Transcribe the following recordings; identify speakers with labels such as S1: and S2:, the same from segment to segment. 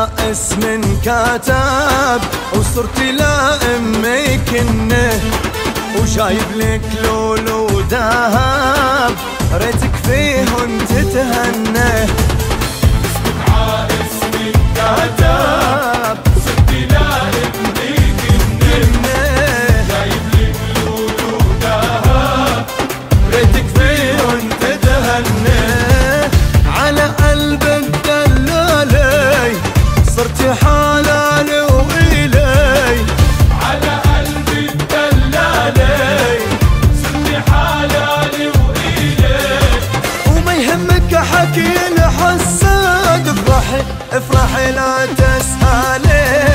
S1: اسم كاتب وصرت لأمي كنه، وجايب لك لول وذهب ريتك فيهن تتهنى.
S2: اسمك عائس من كاتب صرت لأمي كنه، جايب لك لول وذهب
S1: ريتك فيهن تتهنى. على قلب الدلالي صرت حلالي وإلي،
S2: على قلبي الدلالي صرت حلالي وإلي.
S1: وما يهمك حكي الحساد، افرحي افرحي لا تسألي.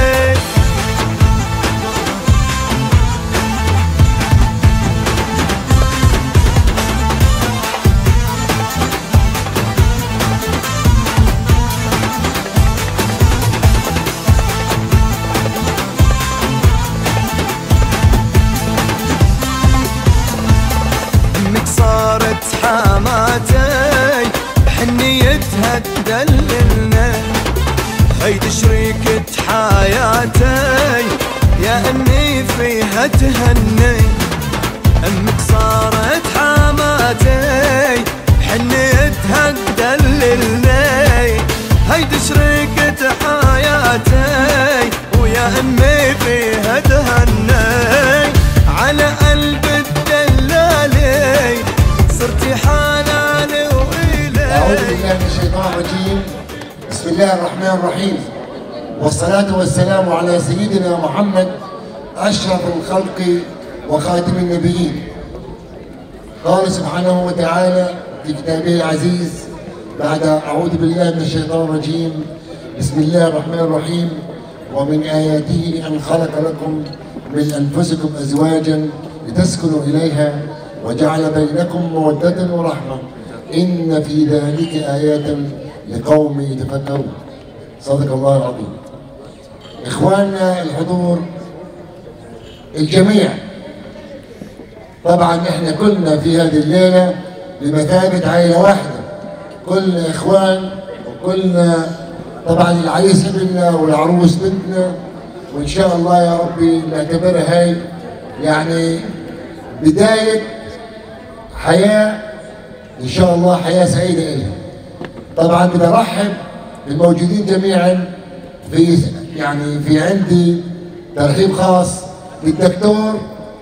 S1: صارت حماتي بحنيتها تدللنا، هيدي شريكة حياتي يا أمي فيها تهني. أمك صارت حماتي بحنيتها تدللنا، هيدي شريكة حياتي ويا أمي فيها تهني. على قلب الدلالي صرتي حلالي وإلي.
S3: أعوذ بالله من الشيطان الرجيم. بسم الله الرحمن الرحيم، والصلاة والسلام على سيدنا محمد أشرف الخلق وخاتم النبيين. قال سبحانه وتعالى في كتابه العزيز بعد أعوذ بالله من الشيطان الرجيم بسم الله الرحمن الرحيم: ومن آياته أن خلق لكم من أنفسكم أزواجا لتسكنوا إليها وجعل بينكم مودة ورحمة إن في ذلك آيات لقوم يتفكرون. صدق الله العظيم. إخواننا الحضور الجميع، طبعا إحنا كلنا في هذه الليلة بمثابة عائلة واحدة، كل إخوان وكلنا. طبعا العريس ابننا والعروس بنتنا، وإن شاء الله يا ربي نعتبرها هاي يعني بداية حياة إن شاء الله، حياة سعيدة إلها. طبعا بدي أرحب بالموجودين جميعا، في عندي ترحيب خاص بالدكتور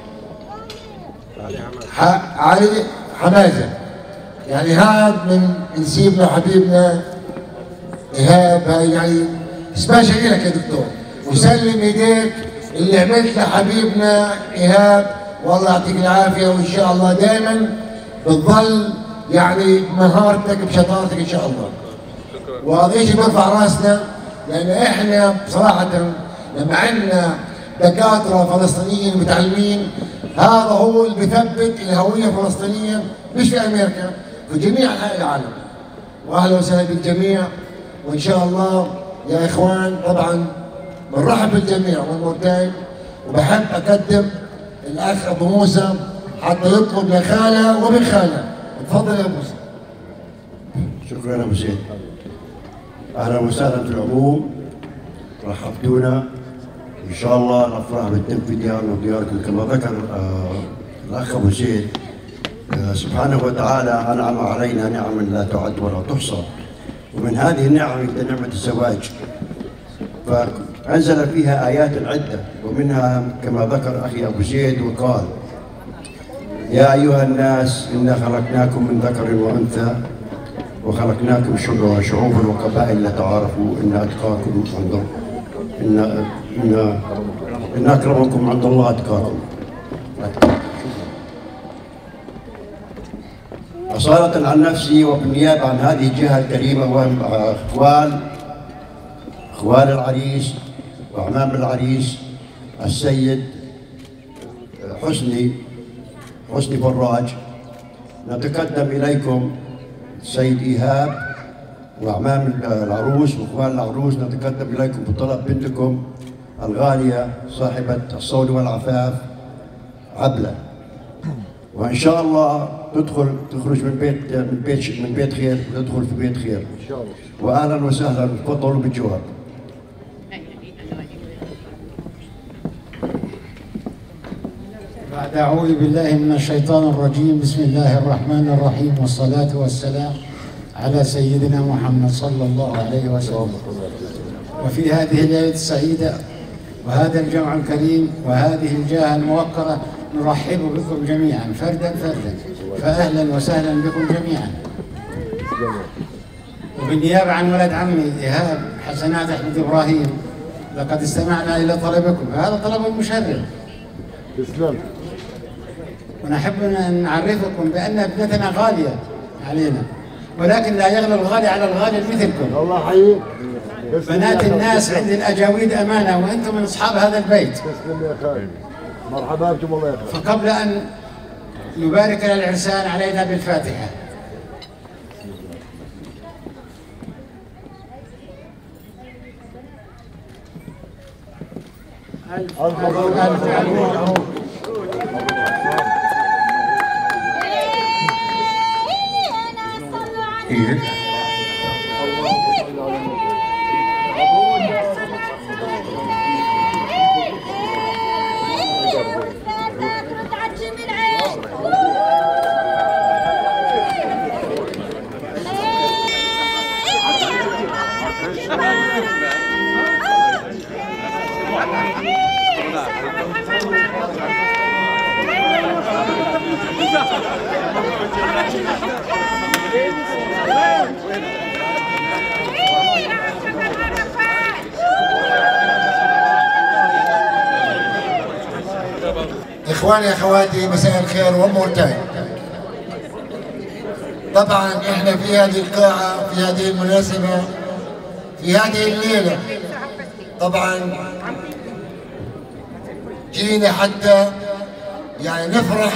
S3: علي حمازة، يعني هذا من نسيبنا وحبيبنا إيهاب، هاي يعني سباشا لك يا دكتور، وسلم ايديك اللي عملت لحبيبنا إيهاب، والله يعطيك العافية، وإن شاء الله دائما بتظل يعني مهارتك بشطارتك إن شاء الله. وهذا شيء بيرفع راسنا، لأن إحنا بصراحة لما عندنا دكاترة فلسطينيين متعلمين، هذا هو اللي بيثبت الهوية الفلسطينية مش في أمريكا، في جميع أنحاء العالم. وأهلا وسهلا بالجميع، وإن شاء الله يا إخوان طبعا بنرحب بالجميع والمرتين. وبحب أقدم الأخ أبو موسى حتى يطلب لخالة وبن خالة. تفضل يا أبو موسى.
S4: شكرا أبو زيد. أهلا وسهلا في العموم، رحبتونا، إن شاء الله نفرح بالدم في ديارنا ودياركم كما ذكر الأخ أبو زيد. سبحانه وتعالى أنعم علينا نعم لا تعد ولا تحصى، ومن هذه النعم نعمة الزواج، فأنزل فيها آيات عدة، ومنها كما ذكر أخي أبو زيد وقال: يا أيها الناس إنا خلقناكم من ذكر وأنثى وخلقناكم شعوبا وقبائل لتعارفوا إن أتقاكم عند إن أكرمكم عند الله أتقاكم. أصالة عن نفسي وبالنيابة عن هذه الجهة الكريمة، وهم إخوال العريس وأعمام العريس السيد حسني فراج، نتقدم إليكم السيد إيهاب وأعمام العروس وإخوان العروس، نتقدم إليكم بطلب بنتكم الغالية صاحبة الصون والعفاف عبلة، وإن شاء الله تخرج من بيت خير وتدخل في بيت خير إن شاء الله. وأهلا وسهلا، تفضلوا بالجواب.
S5: بعد أعوذ بالله من الشيطان الرجيم. بسم الله الرحمن الرحيم، والصلاة والسلام على سيدنا محمد صلى الله عليه وسلم. وفي هذه الليلة السعيدة وهذا الجمع الكريم وهذه الجاهة الموقرة نرحب بكم جميعا فردا فردا، فأهلا وسهلا بكم جميعا. وبالنيابة عن ولد عمي إيهاب حسنات أحمد إبراهيم، لقد استمعنا إلى طلبكم، هذا طلب مشرف.
S3: تسلم.
S5: ونحب أن نعرفكم بأن ابنتنا غالية علينا، ولكن لا يغلى الغالي على الغالي مثلكم.
S3: الله يحييك.
S5: بنات الناس عند الأجاويد أمانة، وأنتم من أصحاب هذا البيت.
S3: تسلم يا خالد. مرحبا بكم الله يخليك.
S5: فقبل أن نبارك العرسان علينا بالفاتحة.
S3: ألف مبروك. ألف مبروك. إخواني أخواتي مساء الخير ومور تايم. طبعا احنا في هذه القاعة في هذه المناسبة في هذه الليلة طبعا جينا حتى يعني نفرح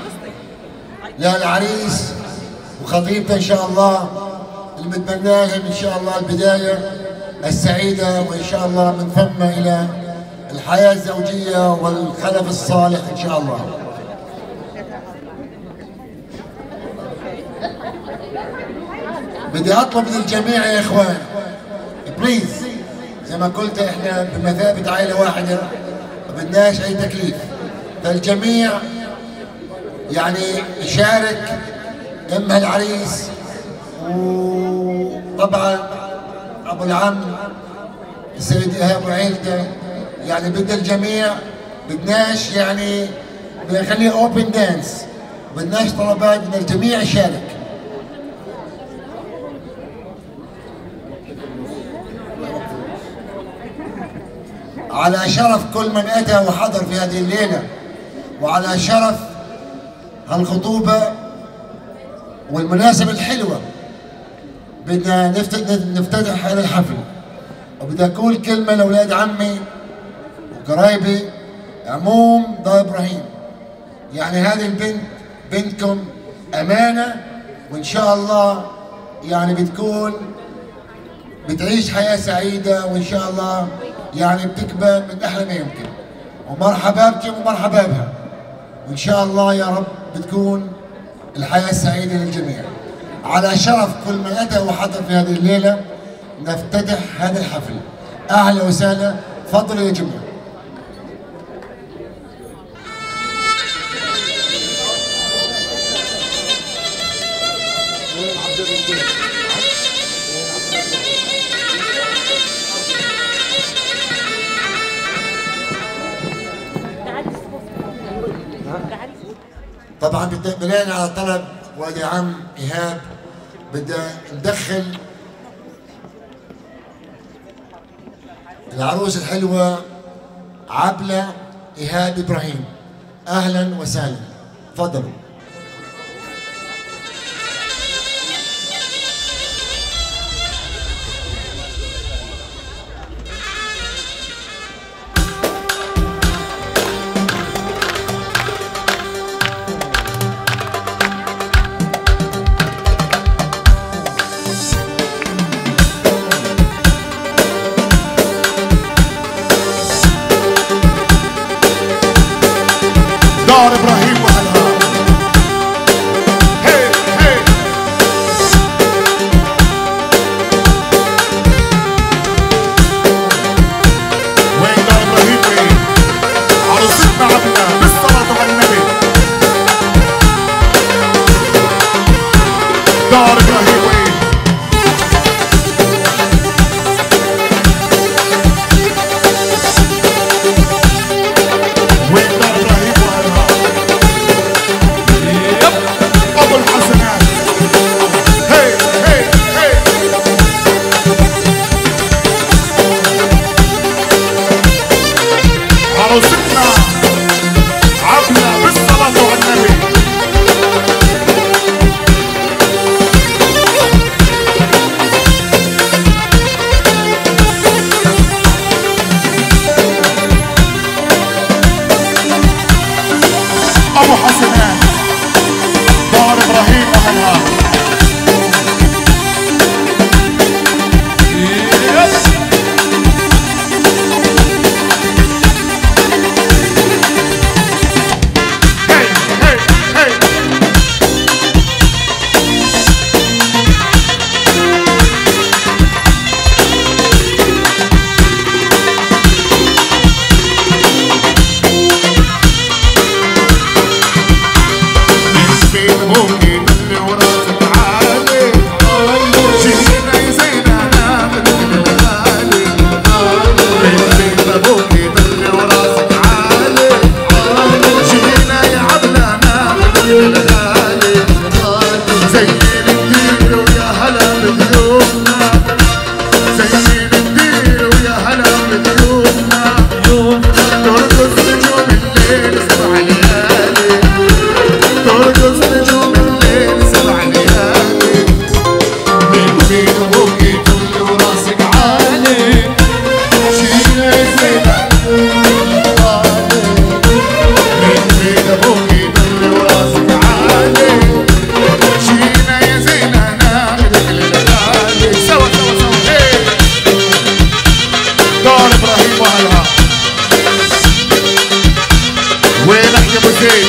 S3: للعريس وخطيبته إن شاء الله، اللي بتمنى لهم إن شاء الله البداية السعيدة، وإن شاء الله من ثم إلى الحياة الزوجية والخلف الصالح إن شاء الله. بدي أطلب من الجميع يا إخوان بليز، زي ما قلت إحنا بمثابة عائلة واحدة ما بدناش أي تكليف، فالجميع يعني يشارك أم العريس وطبعا أبو العم السيد إيهاب وعيلته، يعني بدنا الجميع، بدناش يعني بنخليه اوبن دانس، بدناش طلبات، بدنا الجميع يشارك. على شرف كل من اتى وحضر في هذه الليله، وعلى شرف هالخطوبه والمناسبه الحلوه، بدنا نفتتح هذا الحفل، وبدي اقول كلمه لاولاد عمي وقرايبي عموم ضا ابراهيم. يعني هذه البنت بنتكم امانه، وان شاء الله يعني بتكون بتعيش حياه سعيده، وان شاء الله يعني بتكبر من احلى ما يمكن. ومرحبا بكم ومرحبا بها، وان شاء الله يا رب بتكون الحياه السعيده للجميع. على شرف كل من اتى وحضر في هذه الليله نفتتح هذا الحفل. اهلا وسهلا، تفضلوا يا جماعه. طبعا بناء على طلب ولي عم ايهاب بدنا ندخل العروس الحلوه عبله ايهاب ابراهيم. اهلا وسهلا، تفضلوا. دار ابراهيم وهلا
S6: دار ابراهيم وين دار ابراهيم واهلها ابو الحسنات هي هي هي عروستنا عبلة بالصلاة على النبي ابو حسنات دار ابراهيم واهلها هي هي هي بين ابوكي اللي وراسك عالي جينا يا زينة ناخد الغالي بين ابوكي اللي وراسك عالي جينا يا عبلة ناخد الغالي زين الدير ويا هلا بضيوفنا زين الدير ويا هلا بضيوفنا ترقص نجوم الليل سبع ليالي ترقص نجوم الليل سبع ليالي من بين ابوكي كل وراسك عالي جينا يا زينة من بين ابوكي كل وراسك عالي جينا يا زينة ناخدك للغالي سوا سوا سوا هي دار ابراهيم واهلها وينك يا ابو زيد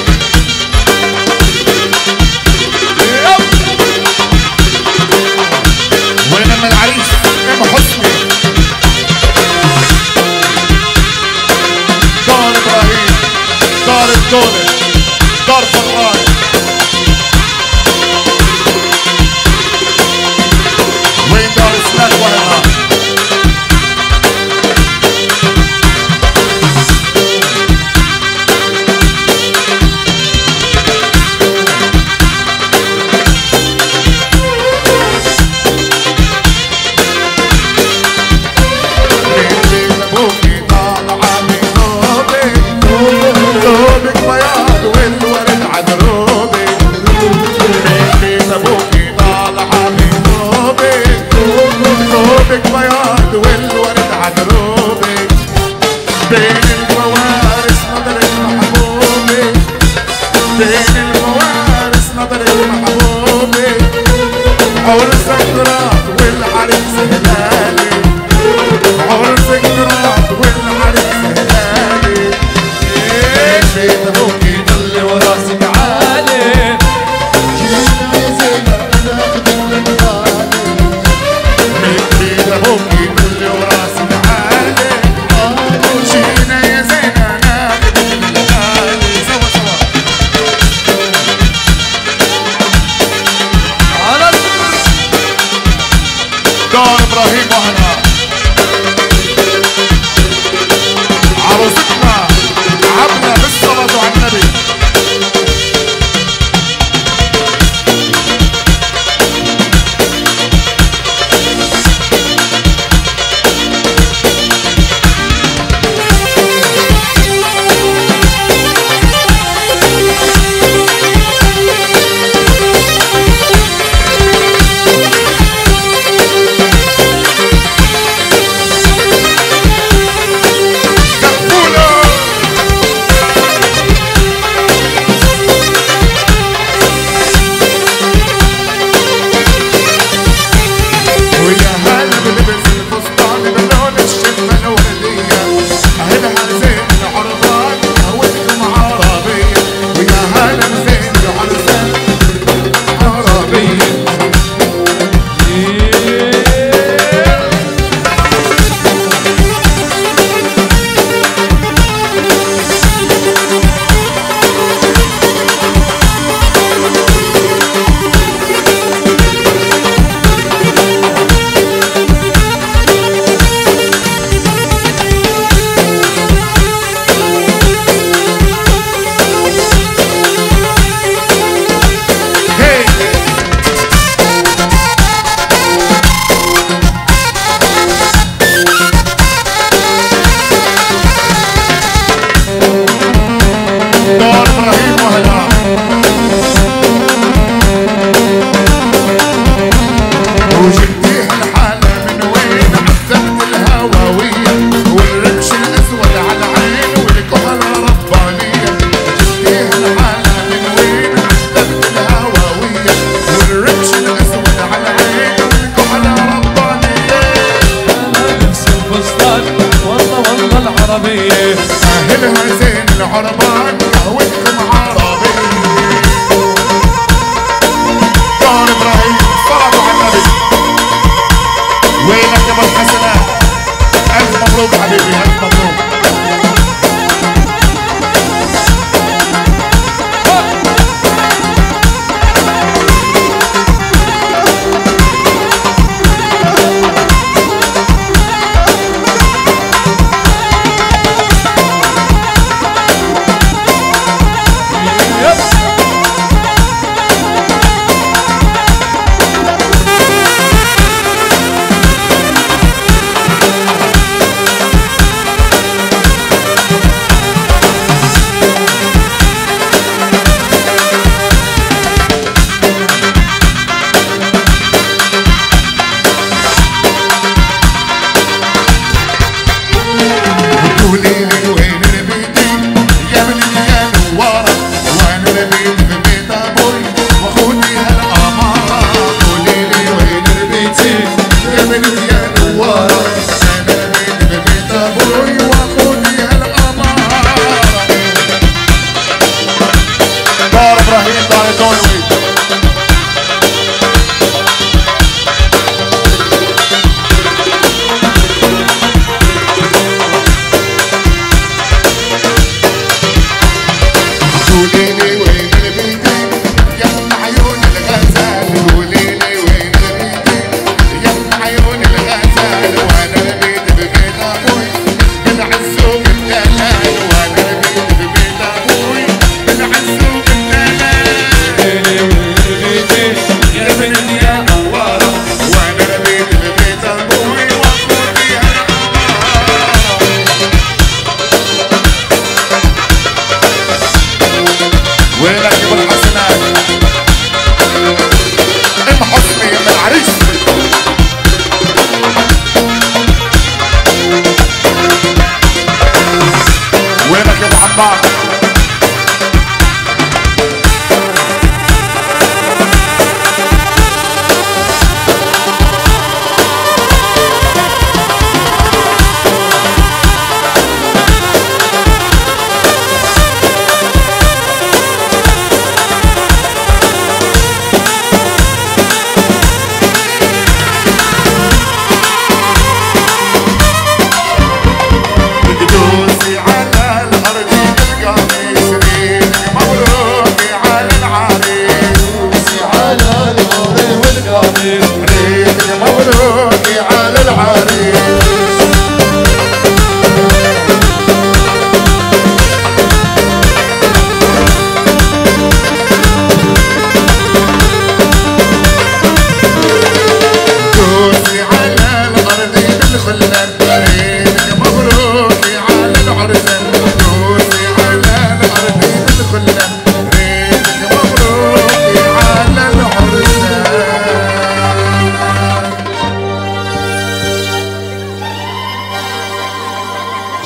S6: وين ام العريس ام حسني دار ابراهيم دار الدولة دار فران وين دار اسنان واهلها بين ابوكي طالعة من ثوبك ثوبك بياض والورد عدروبك بين ابوكي طالعة من ثوبك ثوبك بياض والورد عدروبك بين الفوارس نظرك محبوبك بين الفوارس نظرك محبوبك عرسك راح والعريس هلالي عرسك راح والعريس هلالي بين ابوكي ضل وراسك عالي جينا يا زينة ناخدك للغالي من بين ابوكي ضل وراسك عالي جينا يا زينة ناخدك للغالي سوا سوا
S1: على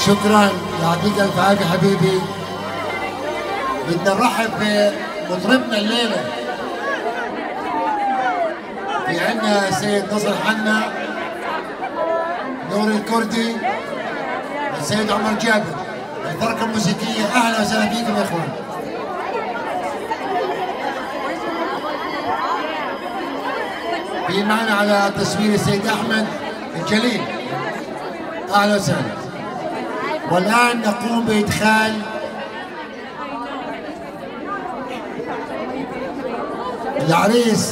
S3: شكرا، يعطيك الف عافيه حبيبي. بدنا نرحب بمطربنا الليله. في عندنا السيد نصر حنا، نور الكردي، السيد عمر جابر، الفرقه الموسيقيه. اهلا وسهلا فيكم يا اخوان. في معنا على التصوير السيد احمد الجليل. اهلا وسهلا. والان نقوم بادخال العريس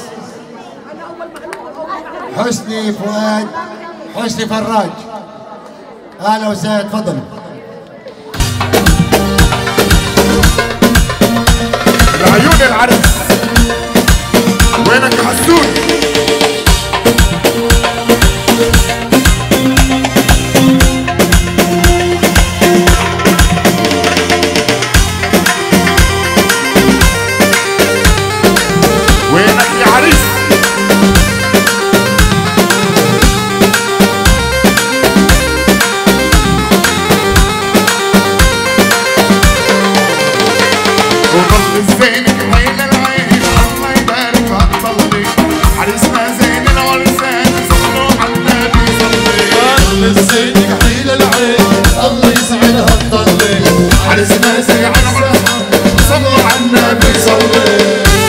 S3: حسني فؤاد، حسني فراج. اهلا وسهلا، تفضلوا.
S6: العيون العرس وينك يا حسون؟ وينك يا عريس؟ وظل زينك عين العين، الله يبارك هالطلبي، عريسنا زين العرسان، صلوا على النبي صلي.
S2: ظل زينك عين العين، الله يسعد هالطلبي،
S6: عريسنا زين العرسان، صلوا على النبي صلي.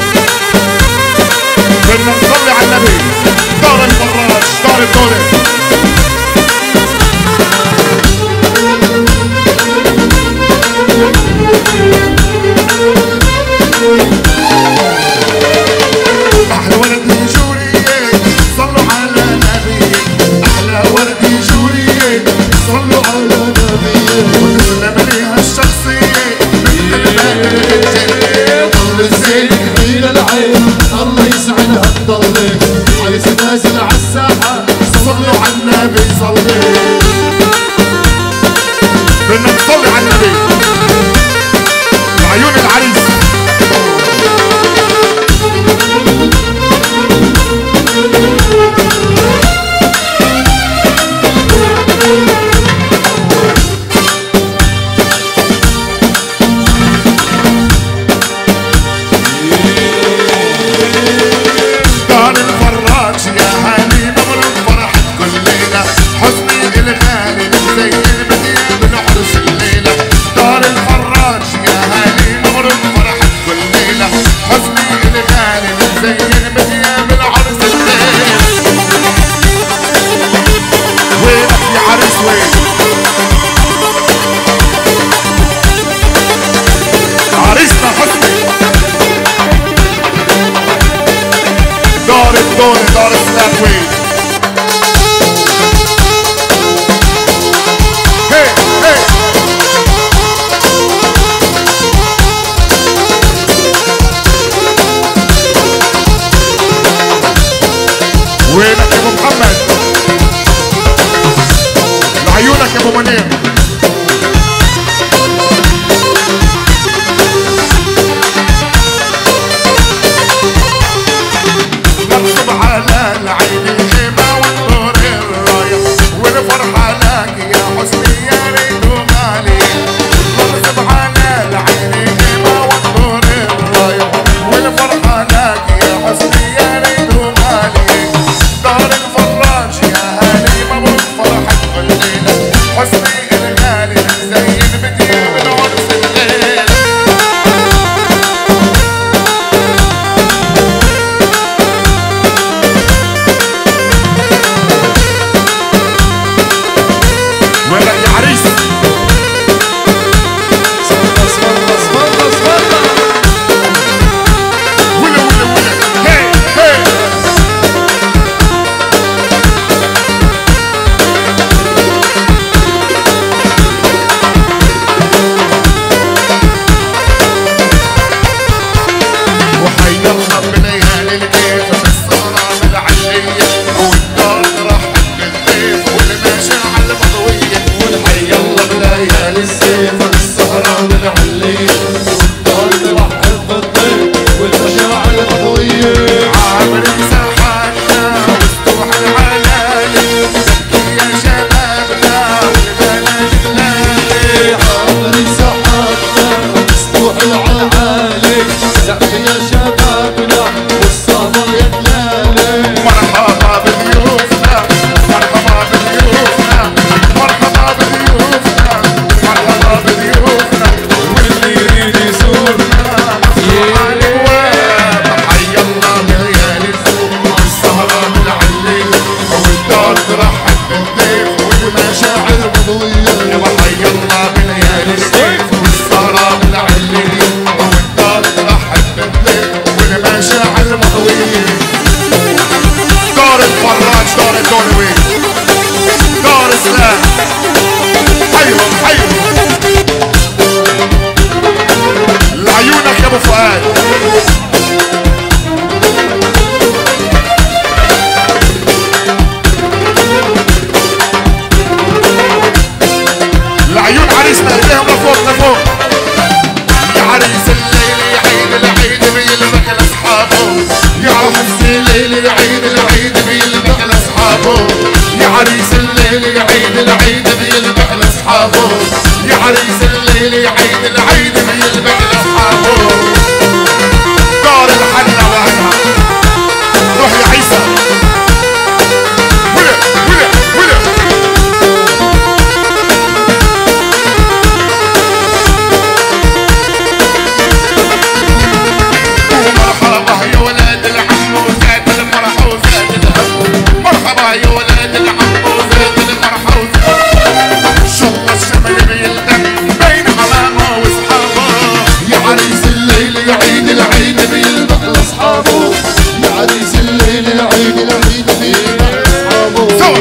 S6: بدنا نصلي على النبي. دار الفراش، دار الدولة. أحلى ولد جورية صلوا على نبي، أحلى ولد جورية صلوا على نبي، وكلنا مليها الشخصية من قلبات الجنة.
S2: ظل زينك عين العين، الله يسعد هالطلبي، عريس نازل عالساحة،
S6: صلوا على النبي صلي. بدنا نصلي على النبي. عيون العريس دار الفراش يا هاني، مبروك فرحة كل ليلة، حزني الغالي زي البديع بالعرس الليلة. دار الفراش يا هاني، مبروك فرحة كل ليلة، حزني الغالي زي البديع بالعرس الليلة. وينك يا عريس وين؟ عريسنا حسني. دار الدولة، دار السلام وين؟ هي هي وينك يا ابو محمد؟ لعيونك يا ابو منير. نصب على العين دار الفراج دار الدولوي دار سلاح حيهم لعيونك يا ابو فؤاد لعيون عريسنا ايديهم لفوق يا عريس الليل يا عيد العيد بيلبك لاصحابه يا عريس الليل يا عيد العيد بيلبك لاصحابه يا عريس الليل يا عيد العيد بيلبك لاصحابه يا عريس الليل يا عيد العيد بيلبك لاصحابه دار الحنة وهنا روح يا عيسى ولا مرحبا يا ولاد العم وزاد الفرح وزاد الهم مرحبا يا ولاد العم وزاد الفرح وزاد شط الشمل بيلدم بين حمامه واصحابه يا عريس الليل يا عيد العيد بيلبق لاصحابه يا عريس الليل يا عيد العيد بيلبق لاصحابه سوا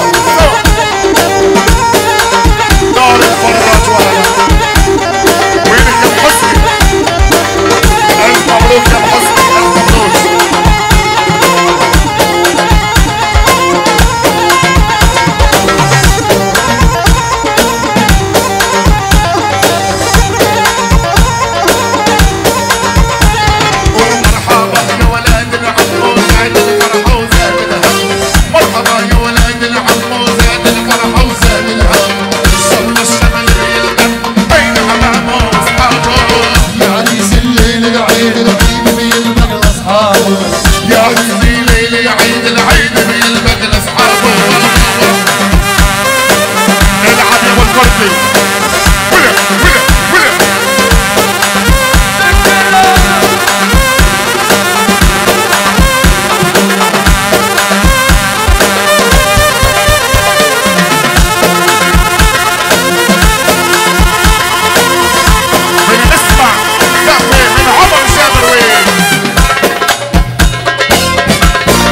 S6: دار الفراج وهلا وينك يا حسني ألف مبروك يا حسني ألف مبروك مرحبا يا ولاد العم وزاد الفرح وزاد الهم مرحبا يا ولاد العم وزاد الفرح وزاد الهم صلوا الشمل بيلدم بين حمامه واصحابه يا عريس الليل يا عيد العيد بيلبق لاصحابه يا عريس الليل يا عيد العيد بيلبق لاصحابه العب يا ابو الكرسي بنسمع زهوة من عمر شابروي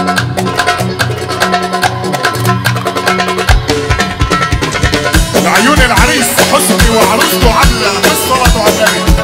S6: لعيون العريس حسني وعروسته عبلة الصلاة على النبي.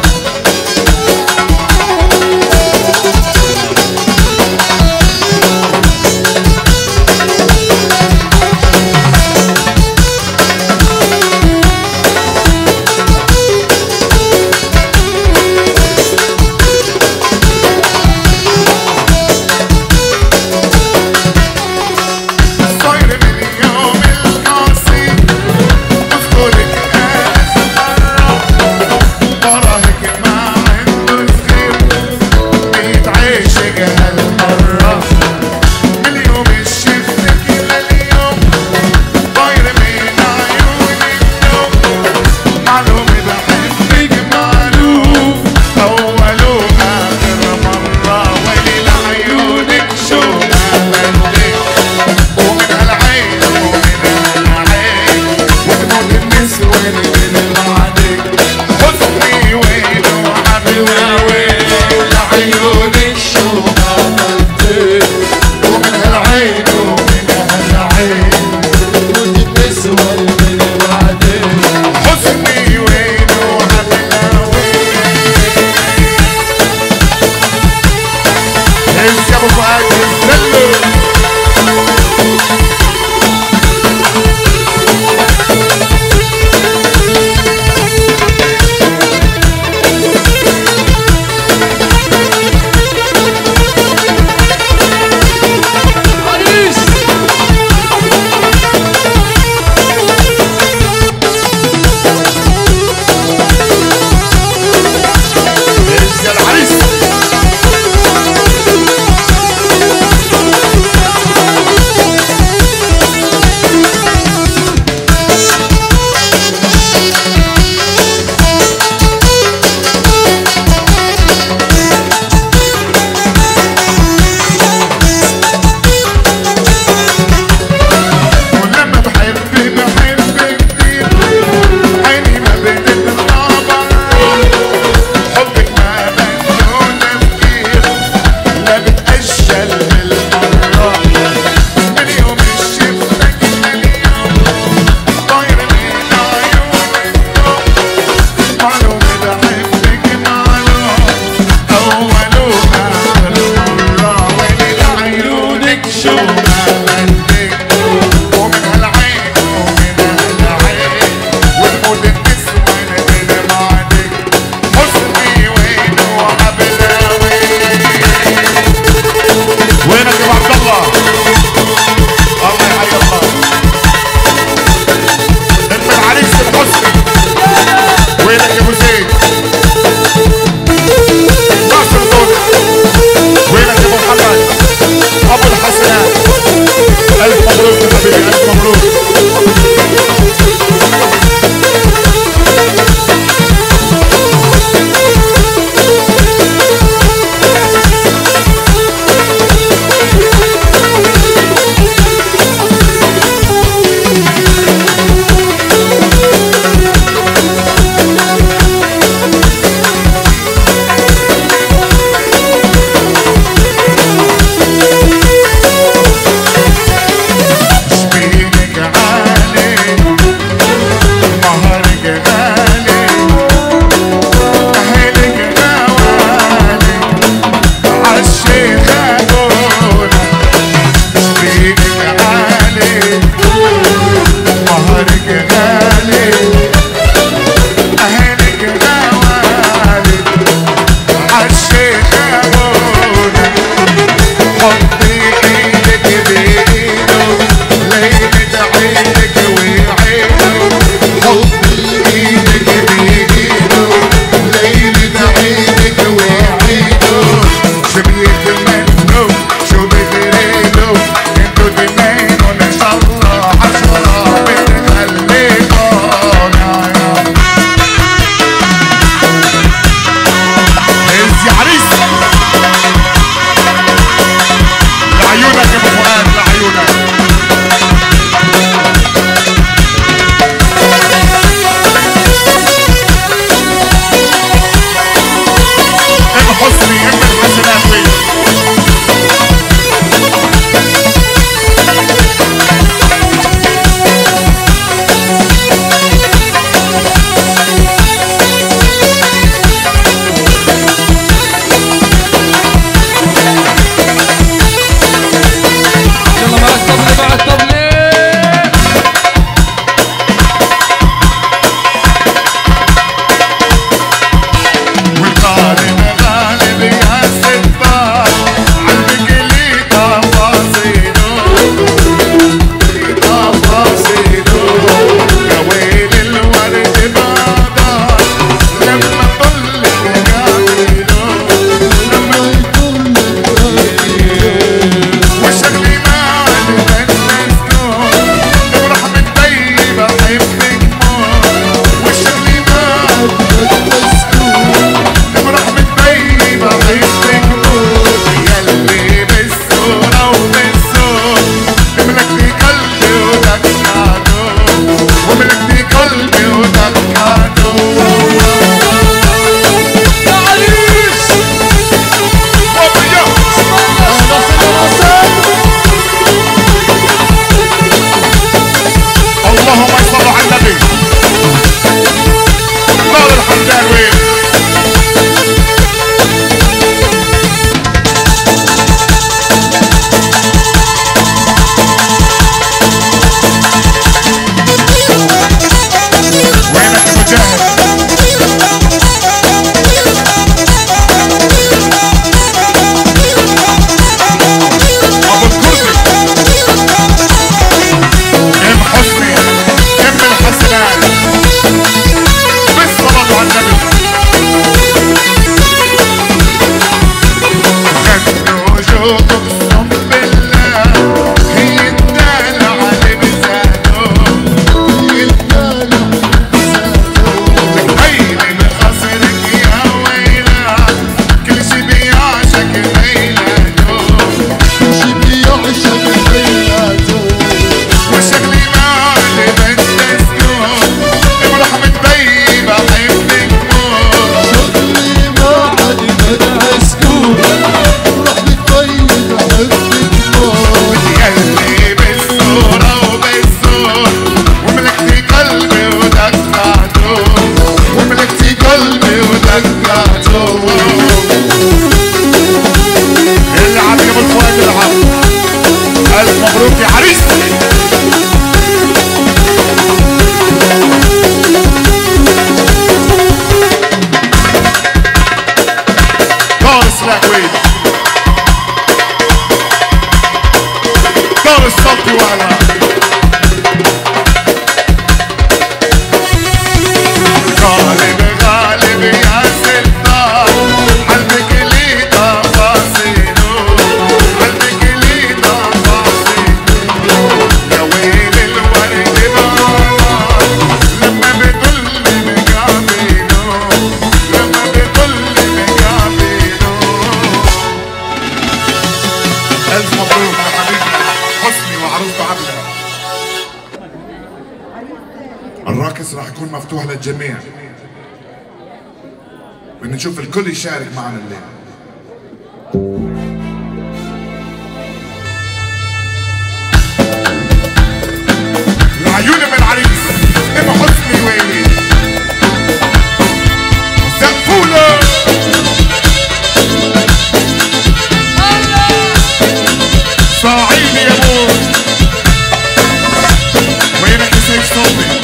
S6: ولا غالب غالب يا سلطان قلبك لي تفاصيله قلبك لي تفاصيله يا ويل الورد بابا لما بيطل مقابله لما بيطل مقابله. ألف مبروك لحبيبنا حسني وعروسته عبلة. الراقص راح يكون مفتوح للجميع. بدنا نشوف الكل يشارك معنا الليل. العيون من العريس ام حسني ويلي سقفوله. صاعيني يا ابوي وينك يا سيف صوتي.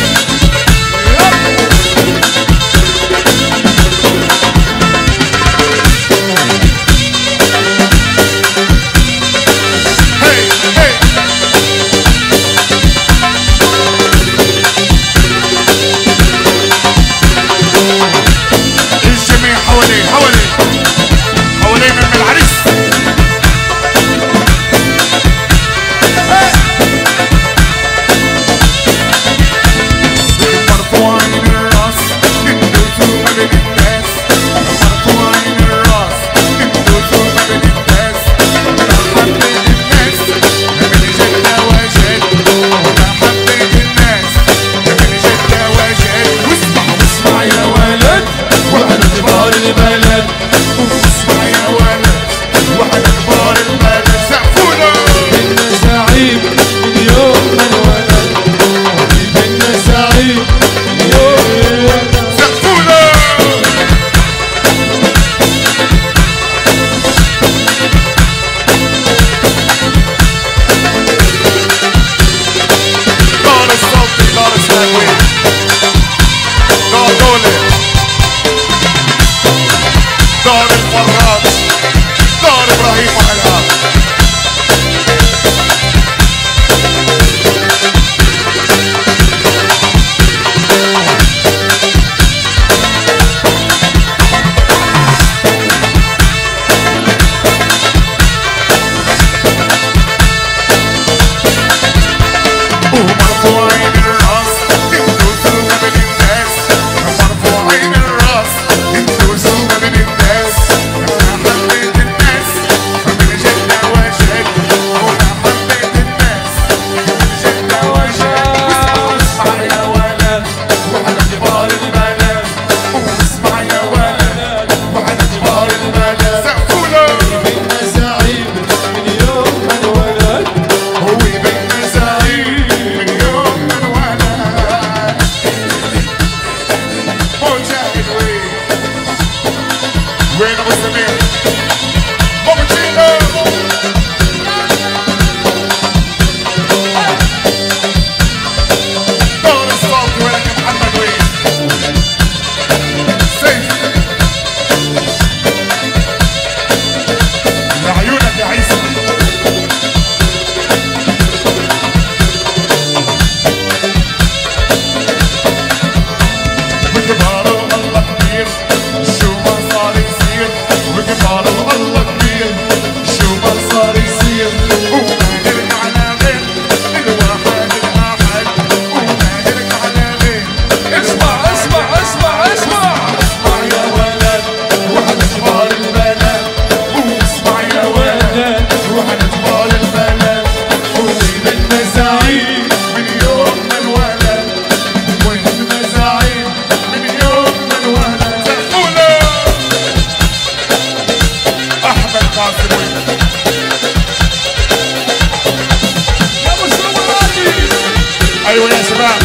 S6: ايوه يا شباب.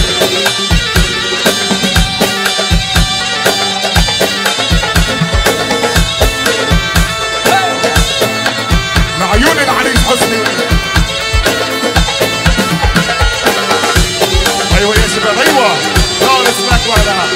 S6: لعيون العريس حسني. ايوه يا شباب ايوه. خالص معك وعلى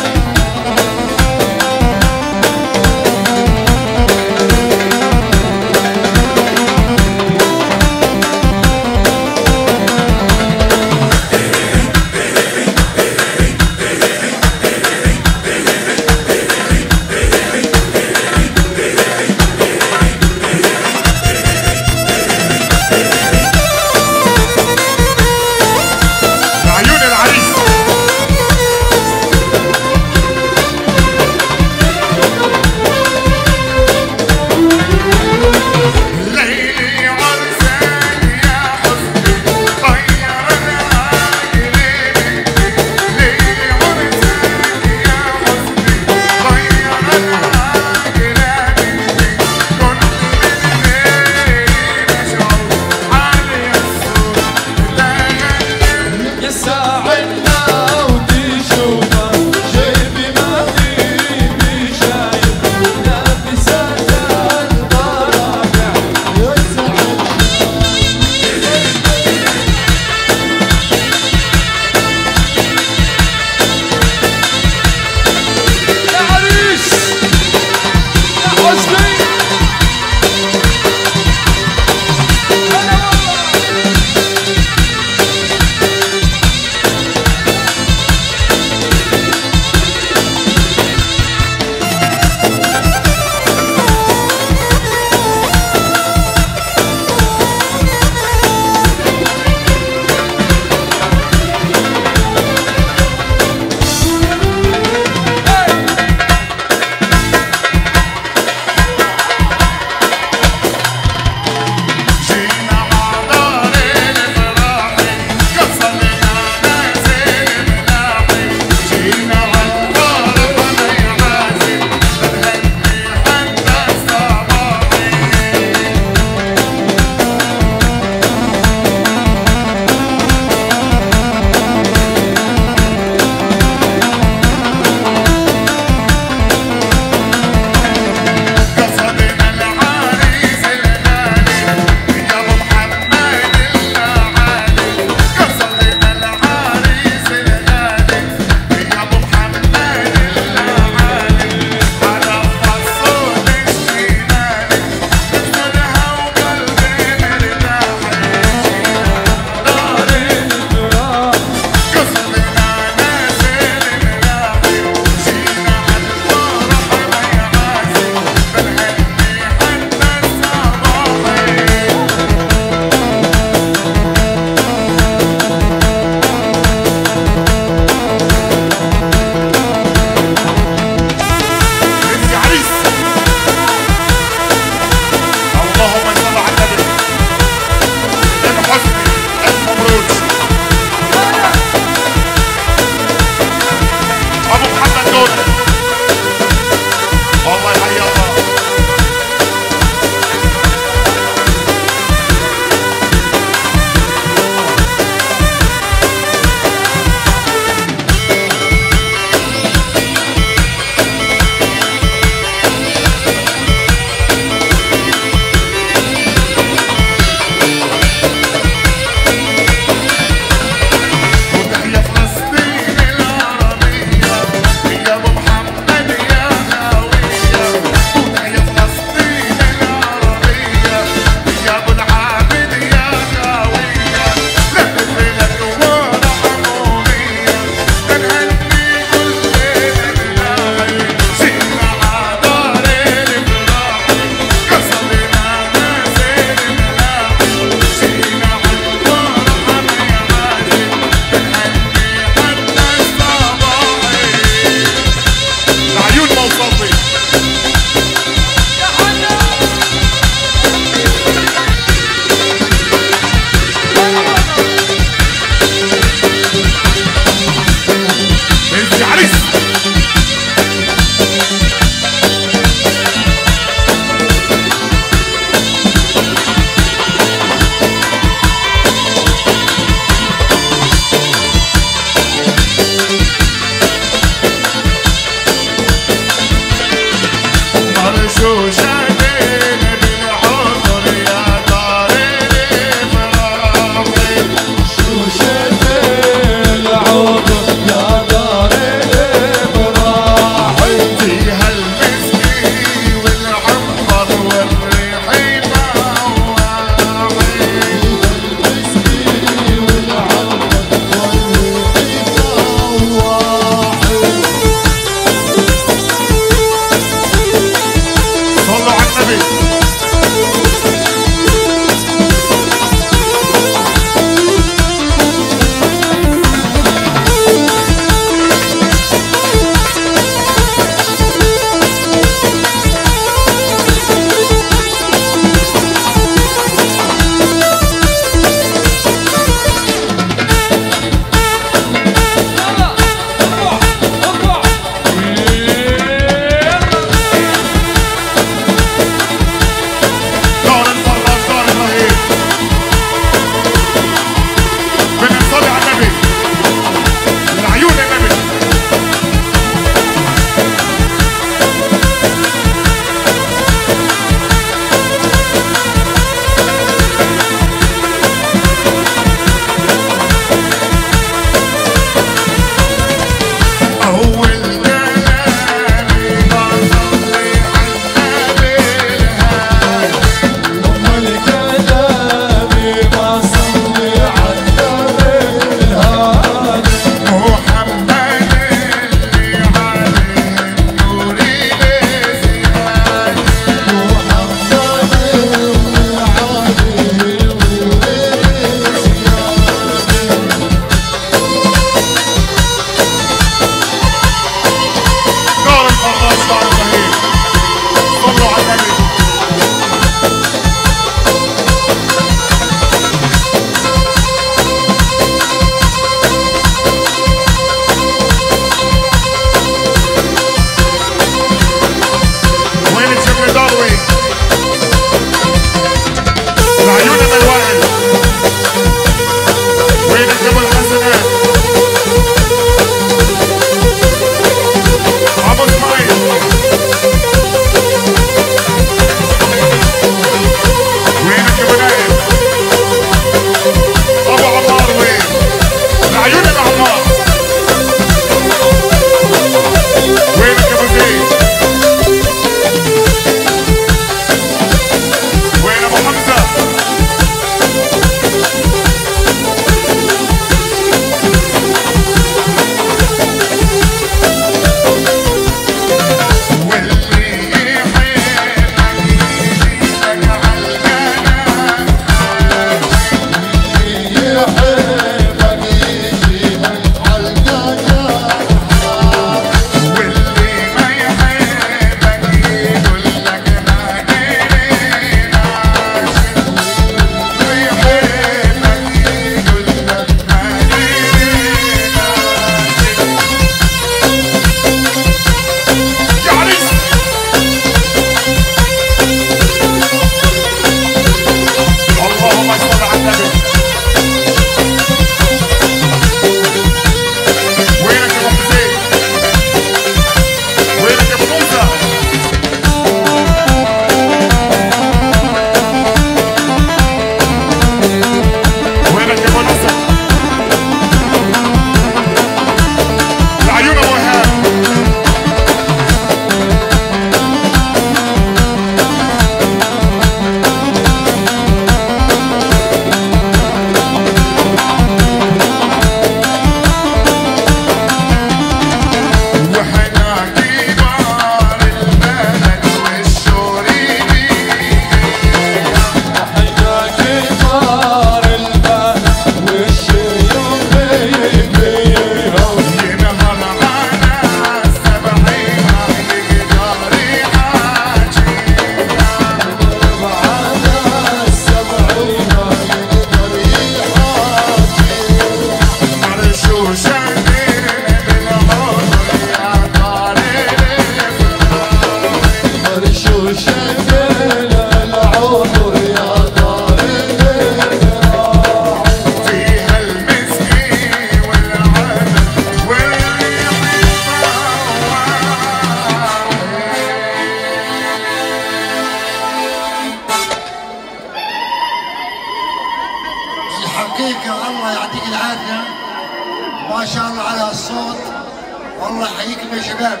S3: حقيقة الله يعطيك العافية، ما شاء الله على الصوت، والله يحييكم يا شباب.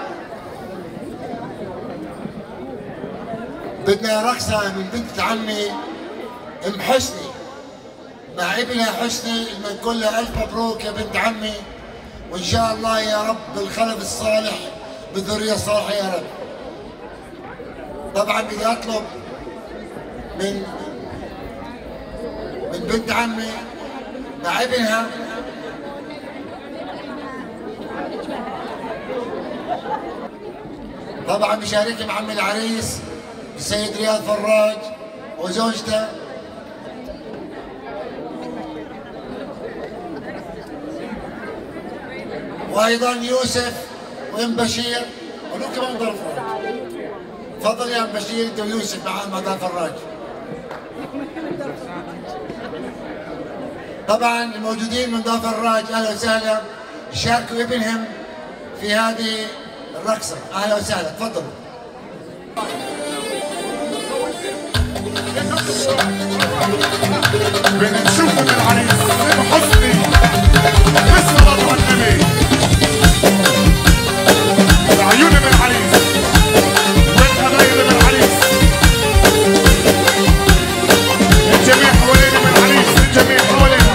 S3: بدنا رقصة من بنت عمي ام حسني مع ابنها حسني، بنقول لها الف مبروك يا بنت عمي، وان شاء الله يا رب بالخلف الصالح بالذرية الصالحة يا رب. طبعا بدي اطلب من بنت عمي مع ابنها طبعا بشاركهم عمي العريس السيد رياض فراج وزوجته وايضا يوسف وام بشير ولو كمان دار فراج. تفضل يا ام بشير انت ويوسف مع دار فراج. طبعا الموجودين من دار فراج اهلا وسهلا، شاركوا ابنهم في هذه الرقصه، اهلا وسهلا تفضلوا.
S6: بنشوف من العريس ام حسني بالصلاة على النبي، العيون من العريس والحبايب من العريس، الجميع حوالينا من العريس، الجميع حوالينا.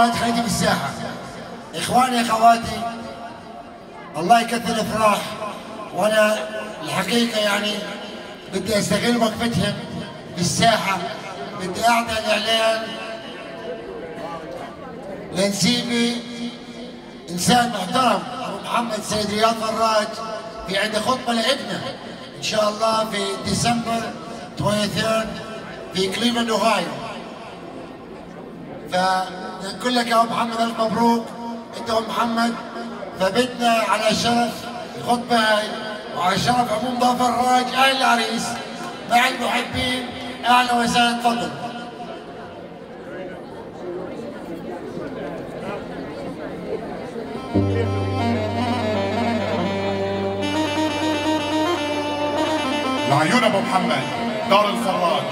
S3: فؤاد خليتي بالساحة. إخواني أخواتي الله يكثر الأفراح، وأنا الحقيقة يعني بدي أستغل وقفتهم بالساحة، بدي أعطي الإعلان لنسيبي إنسان محترم أبو محمد سيد رياض فراج، في عنده خطبة لابنه إن شاء الله في ديسمبر 23 في كليفلاند أوهايو. فنقول لك يا أبو محمد ألف مبروك أنت أبو محمد، فبدنا على شرف الخطبة هاي وعلى شرف عموم ضيف فراج أهل العريس مع المحبين، أهلا وسهلا، تفضل.
S6: لعيون ابو محمد دار الفراج.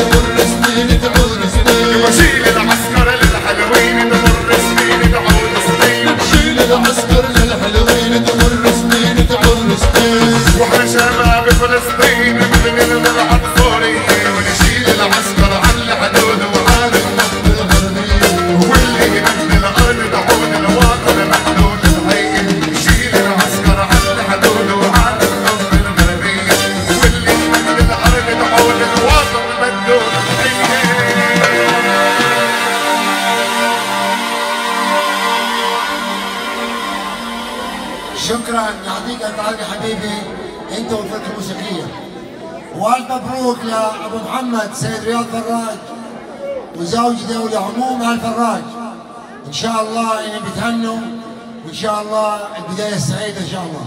S2: تمر سنين تعود سنين
S6: وشيل العسكر للحلوين تمر سنين تعود سنين
S2: شيل العسكر للحلوين تمر سنين تعود سنين
S6: واحنا شباب فلسطين مثل العنصرية ونشيل العسكر على الحدود وعلى النفط الغربية واللي من الأرض تعود الوطن محدود الحي نشيل العسكر على الحدود وعلى النفط الغربية واللي من الأرض تعود الوطن محدود الحي.
S3: شكرا، يعطيك العافيه حبيبي انت والفرقه الموسيقيه. والف مبروك لابو محمد سيد رياض فراج وزوجته ولعموم ال فراج. ان شاء الله انهم بيتهنوا وان شاء الله البدايه السعيده ان شاء الله.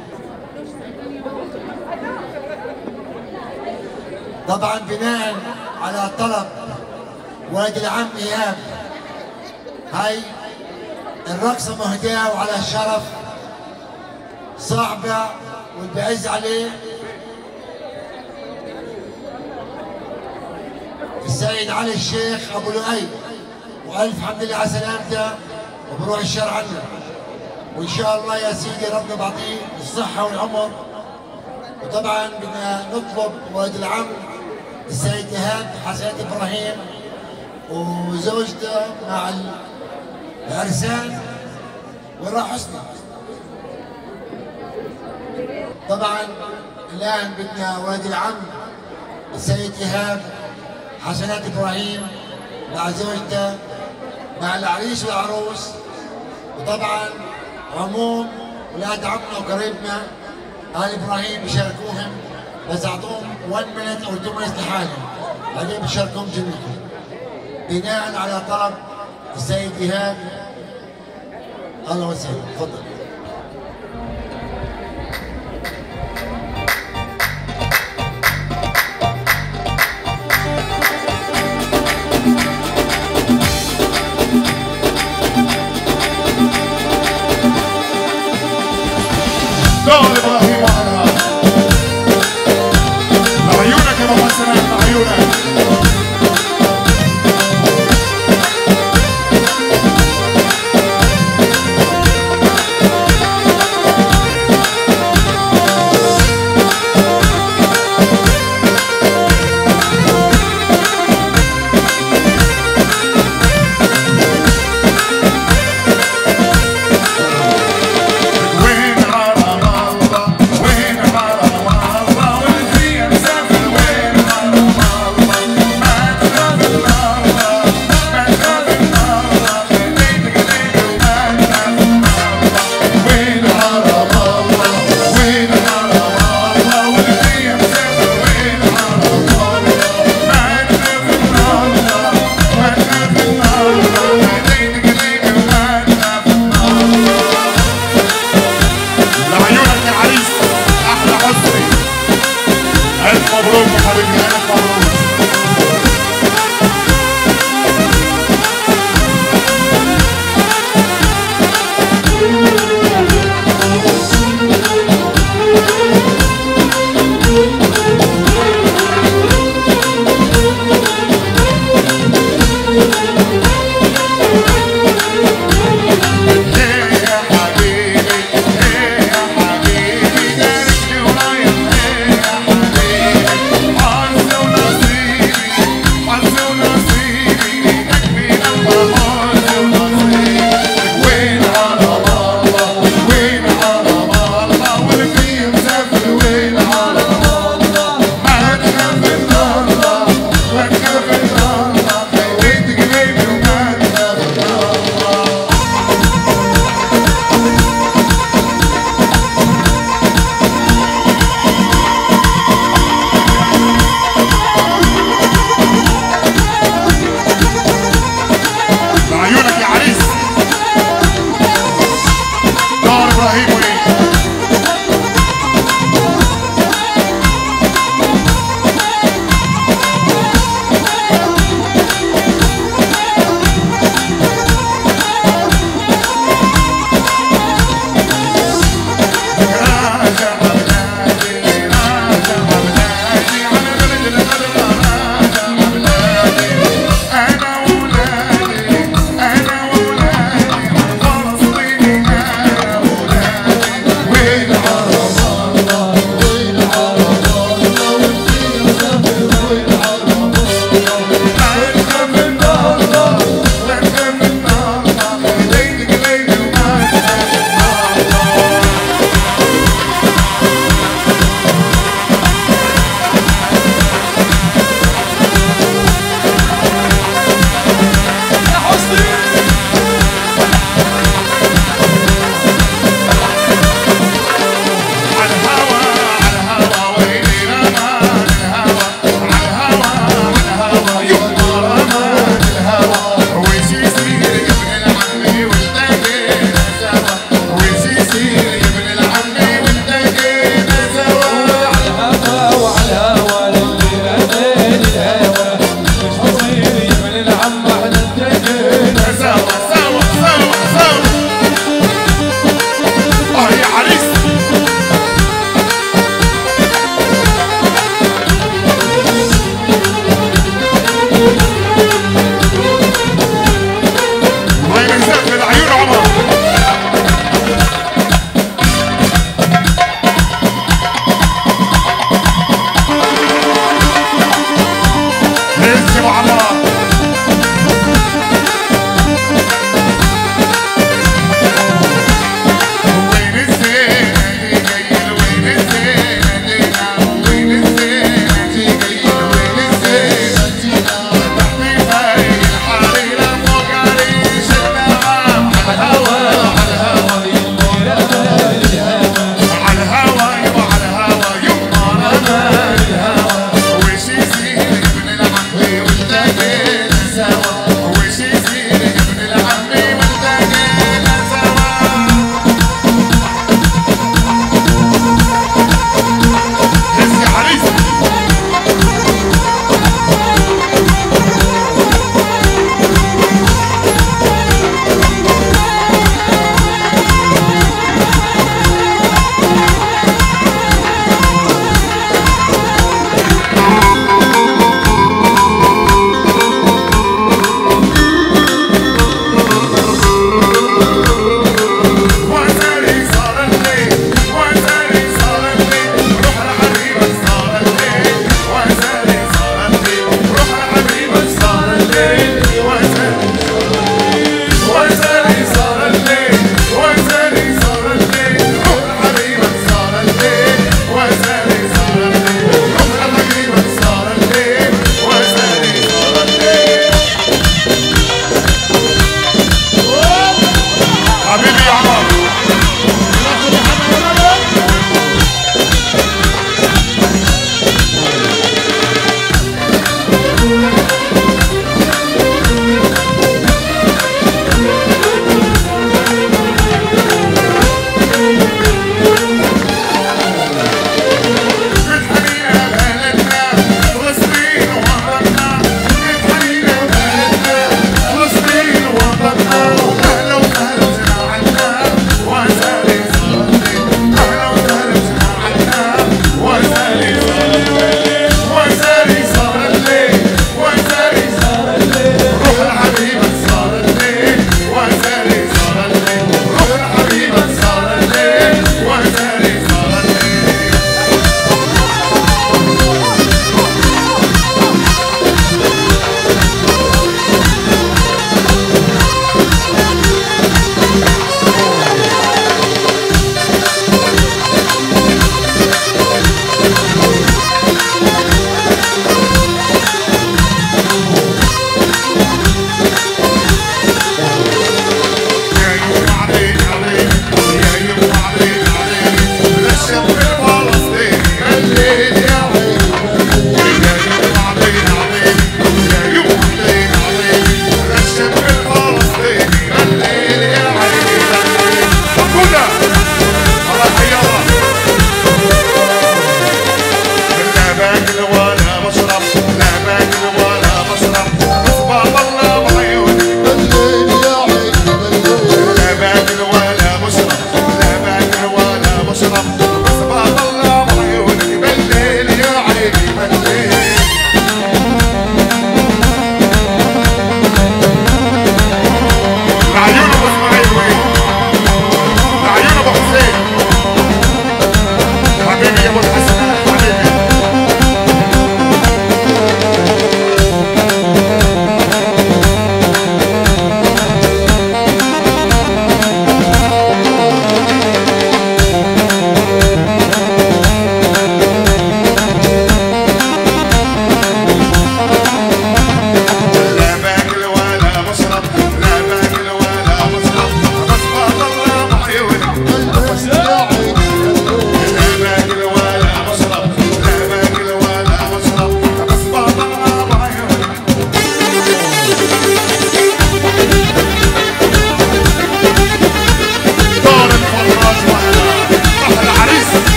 S3: طبعا بناء على طلب ولد العم ايهاب، هاي الرقصه مهداه وعلى الشرف صاحبه والبعز عليه السيد علي الشيخ ابو لؤي، والف حمد لله على سلامته وبروح الشر عنا. وان شاء الله يا سيدي ربنا بعطيه الصحه والعمر. وطبعا بدنا نطلب ولد العم السيد ايهاب حسنات ابراهيم وزوجته مع العرسان وراح حسني. طبعا الان بدنا ولد العم السيد ايهاب حسنات ابراهيم مع زوجته مع العريس والعروس، وطبعا عموم ولاد عمنا وقريبنا ال ابراهيم بيشاركوهم، بس اعطوهم 1 minute او 2 minutes لحالهم، بعدين بشاركوهم جميعا بناء على طلب السيد ايهاب. اهلا وسهلا، تفضل.
S6: دور ابراهيم وعرب لعيونك يا ابو حسنات لعيونك. والتقينا سوا وش يصير يا ابن العمي والتقينا سوا هز يا حريص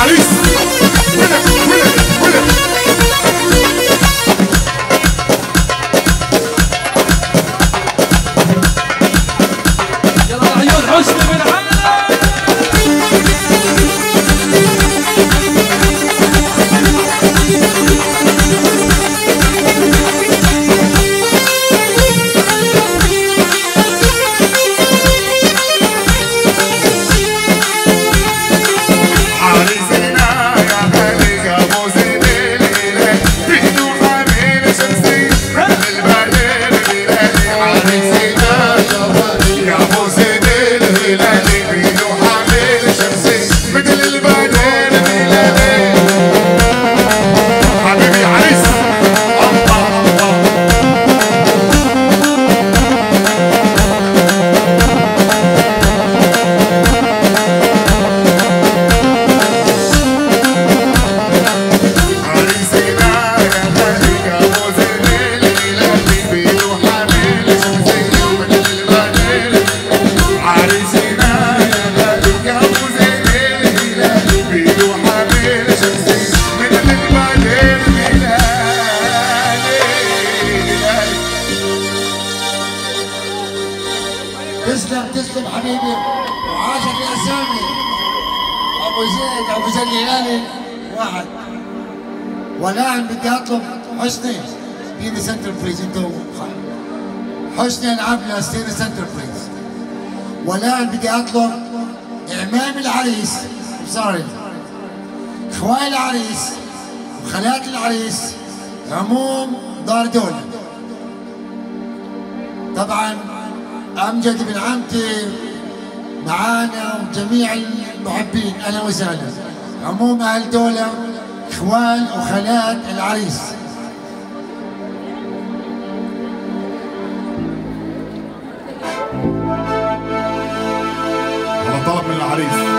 S6: عريس ولد ولد ولد
S7: يلا عيون حسني بالعالم
S3: تسلم حبيبي وعاشك يا سامي. ابو زيد ابو زيد الهلالي واحد. والان بدي اطلب حسني اديني سنتر بريز. انتوا حسني العب لنا ستيني سنتر بريز. والان بدي اطلب اعمام العريس سوري اخوان العريس وخالات العريس عموم دار دولة. طبعا امجد بن عمتي معانا وجميع المحبين اهلا وسهلا. عموم اهل دولة اخوان وخالات العريس.
S6: على طلب من العريس.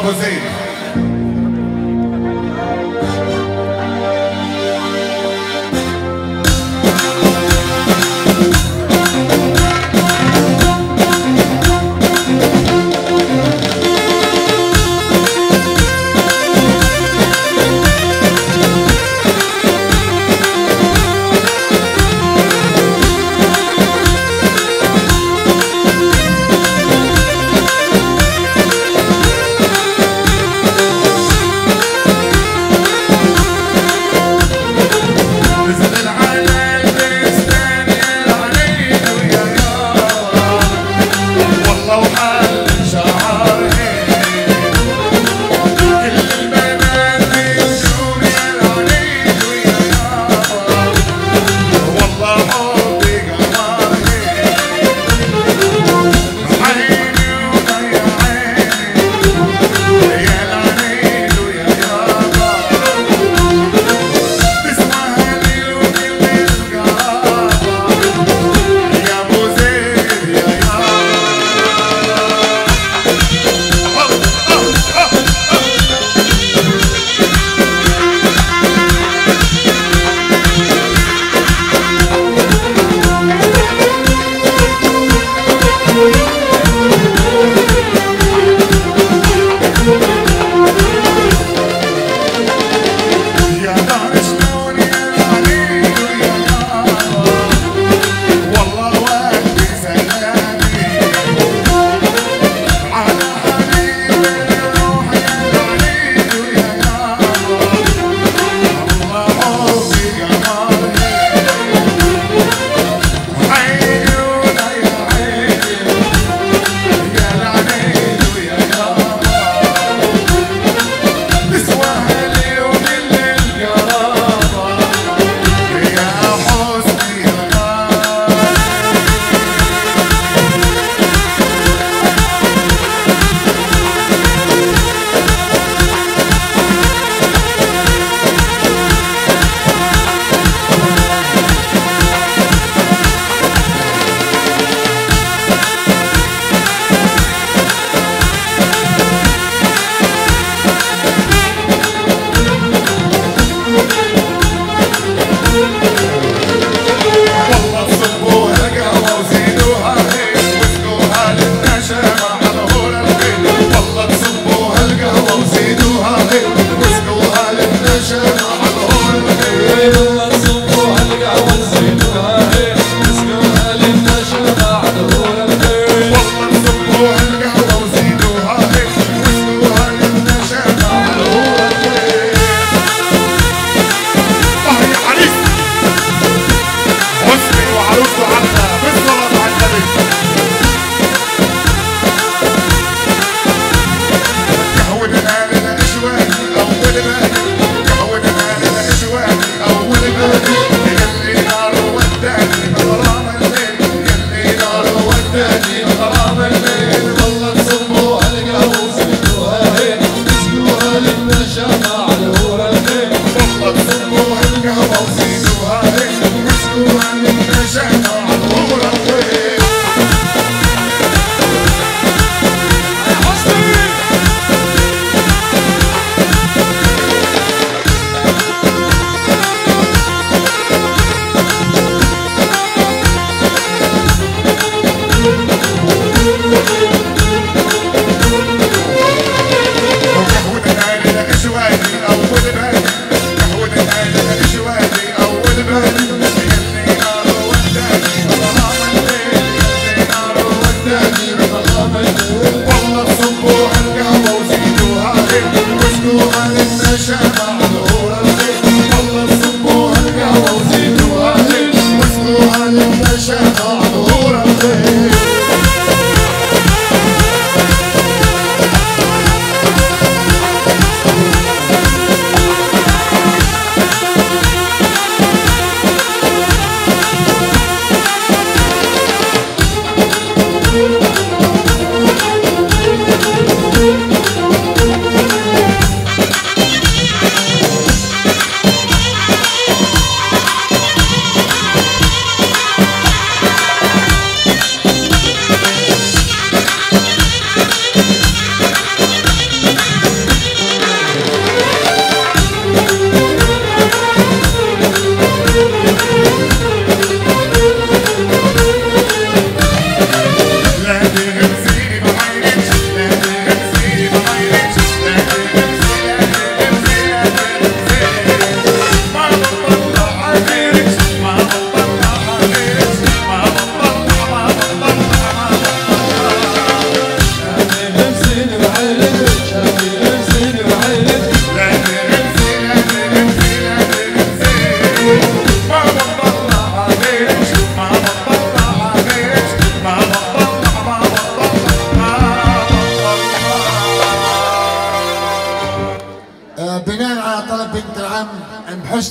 S6: ابو زيد.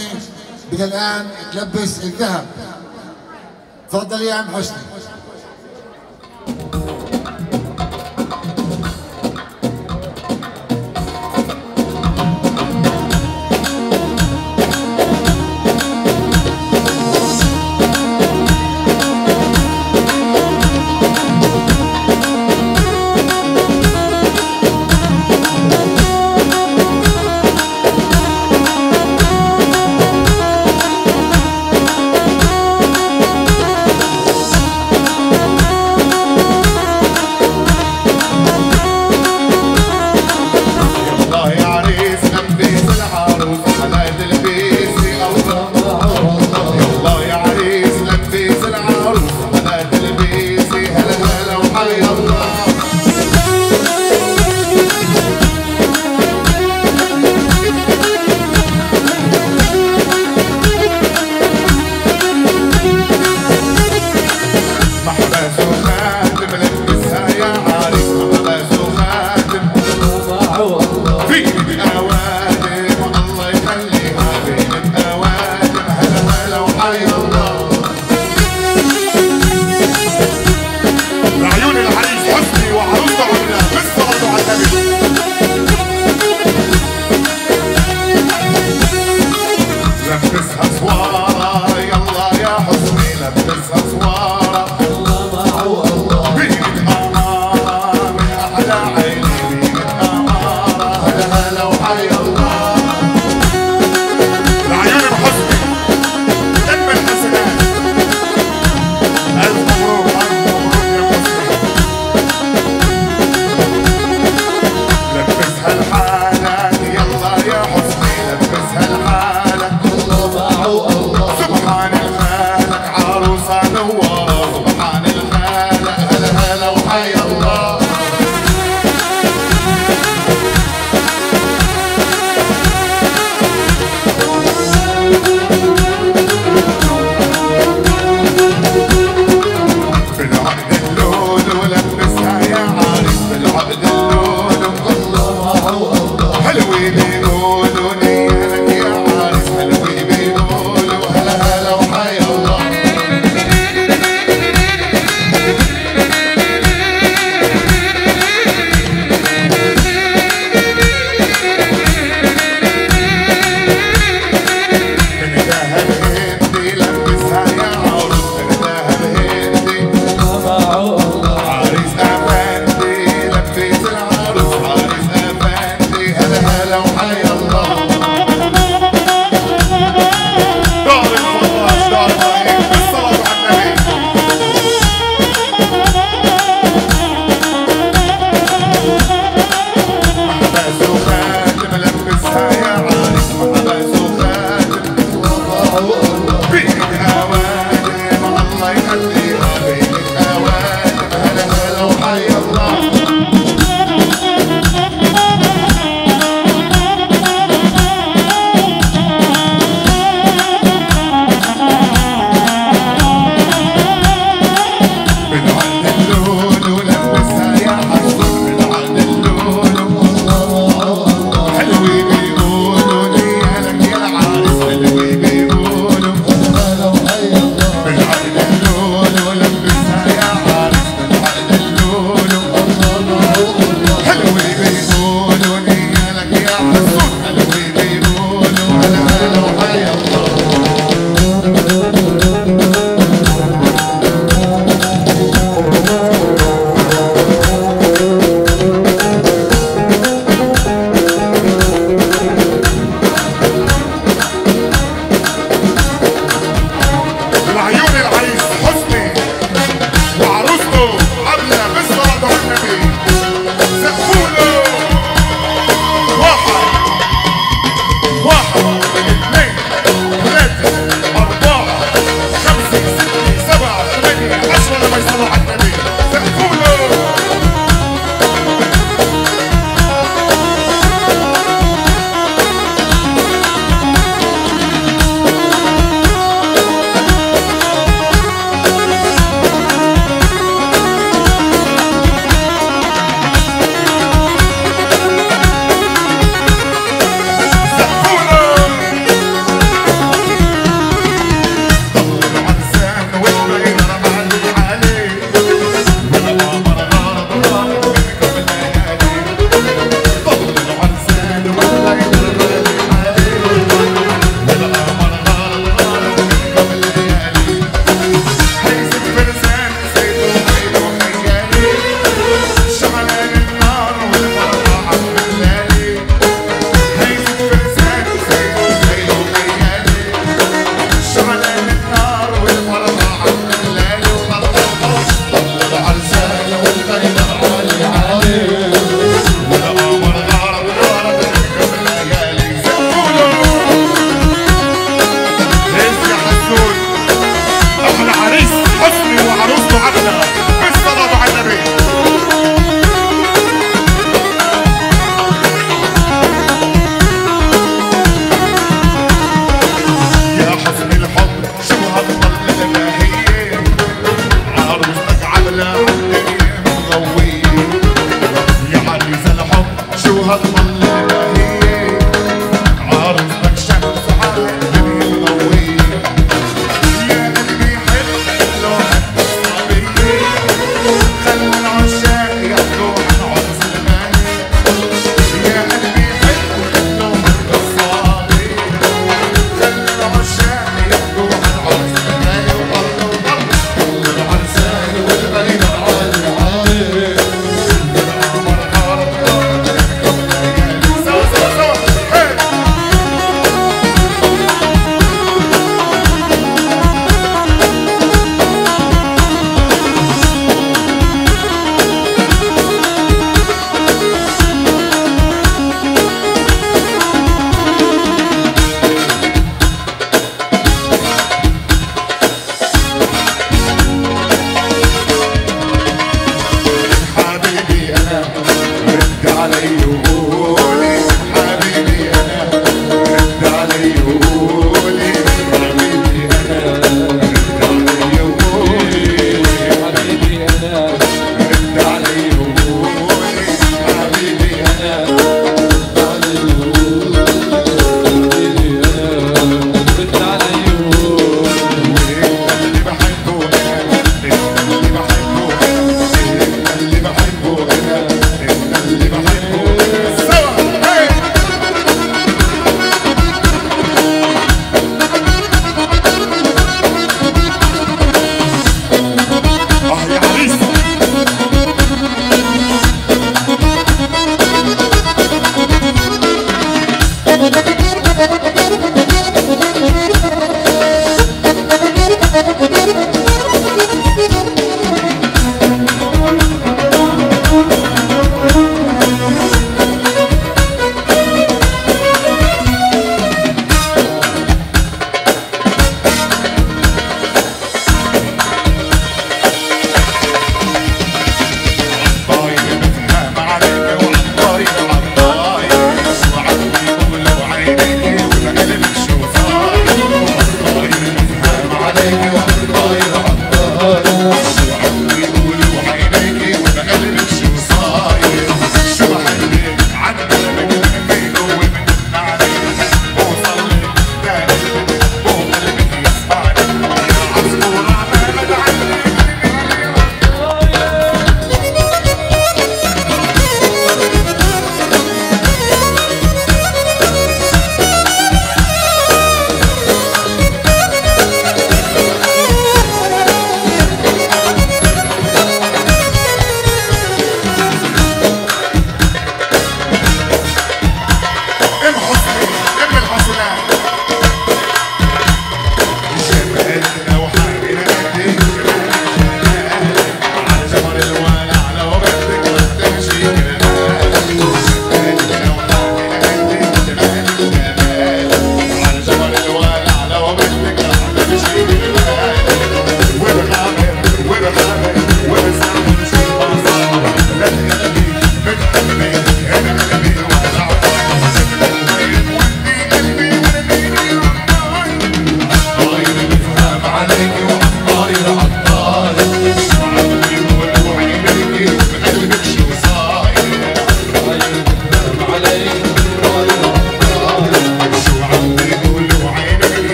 S3: حسني بدنا الآن تلبس الذهب. تفضل يا عم حسني.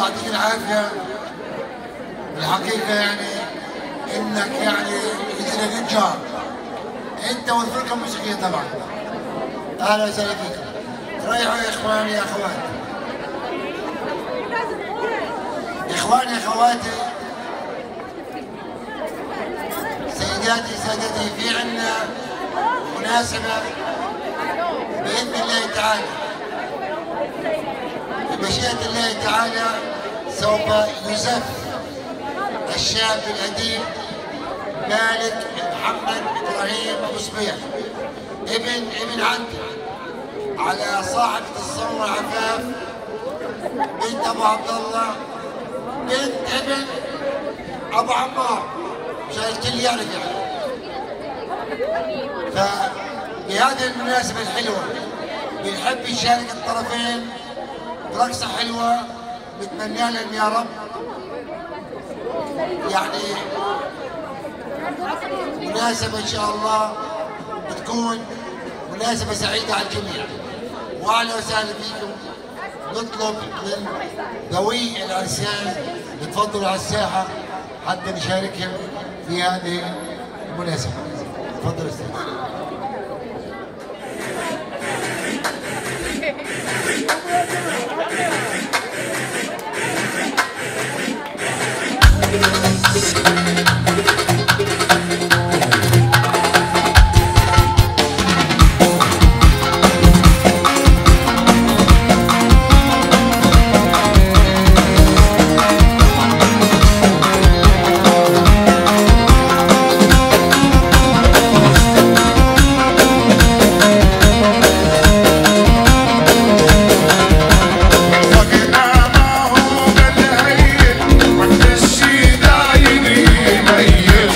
S3: يعطيك العافيه. الحقيقه يعني انك يعني مثل الجار انت والفرقه الموسيقيه طبعا. اهلا وسهلا فيكم. ريحوا يا اخواني يا اخواتي. اخواني يا اخواتي، سيداتي سادتي، في عندنا مناسبه باذن الله تعالى، بمشيئه الله تعالى سوف يزف الشاب الأديب مالك محمد إبراهيم أبو صبيح ابن عمي على صاحبة الثورة عفاف بنت أبو عبد الله بنت ابن أبو عمار، مشان الكل يعرف يعني. فبهذه المناسبة الحلوة بنحب يشارك الطرفين برقصة حلوة، بتمنى لهم يا رب يعني مناسبة إن شاء الله بتكون مناسبة سعيدة على الجميع. وأهلا وسهلا فيكم. نطلب من ذوي العرسان يتفضلوا على الساحة حتى نشاركهم في هذه المناسبة. تفضل أستاذ.
S6: Yeah.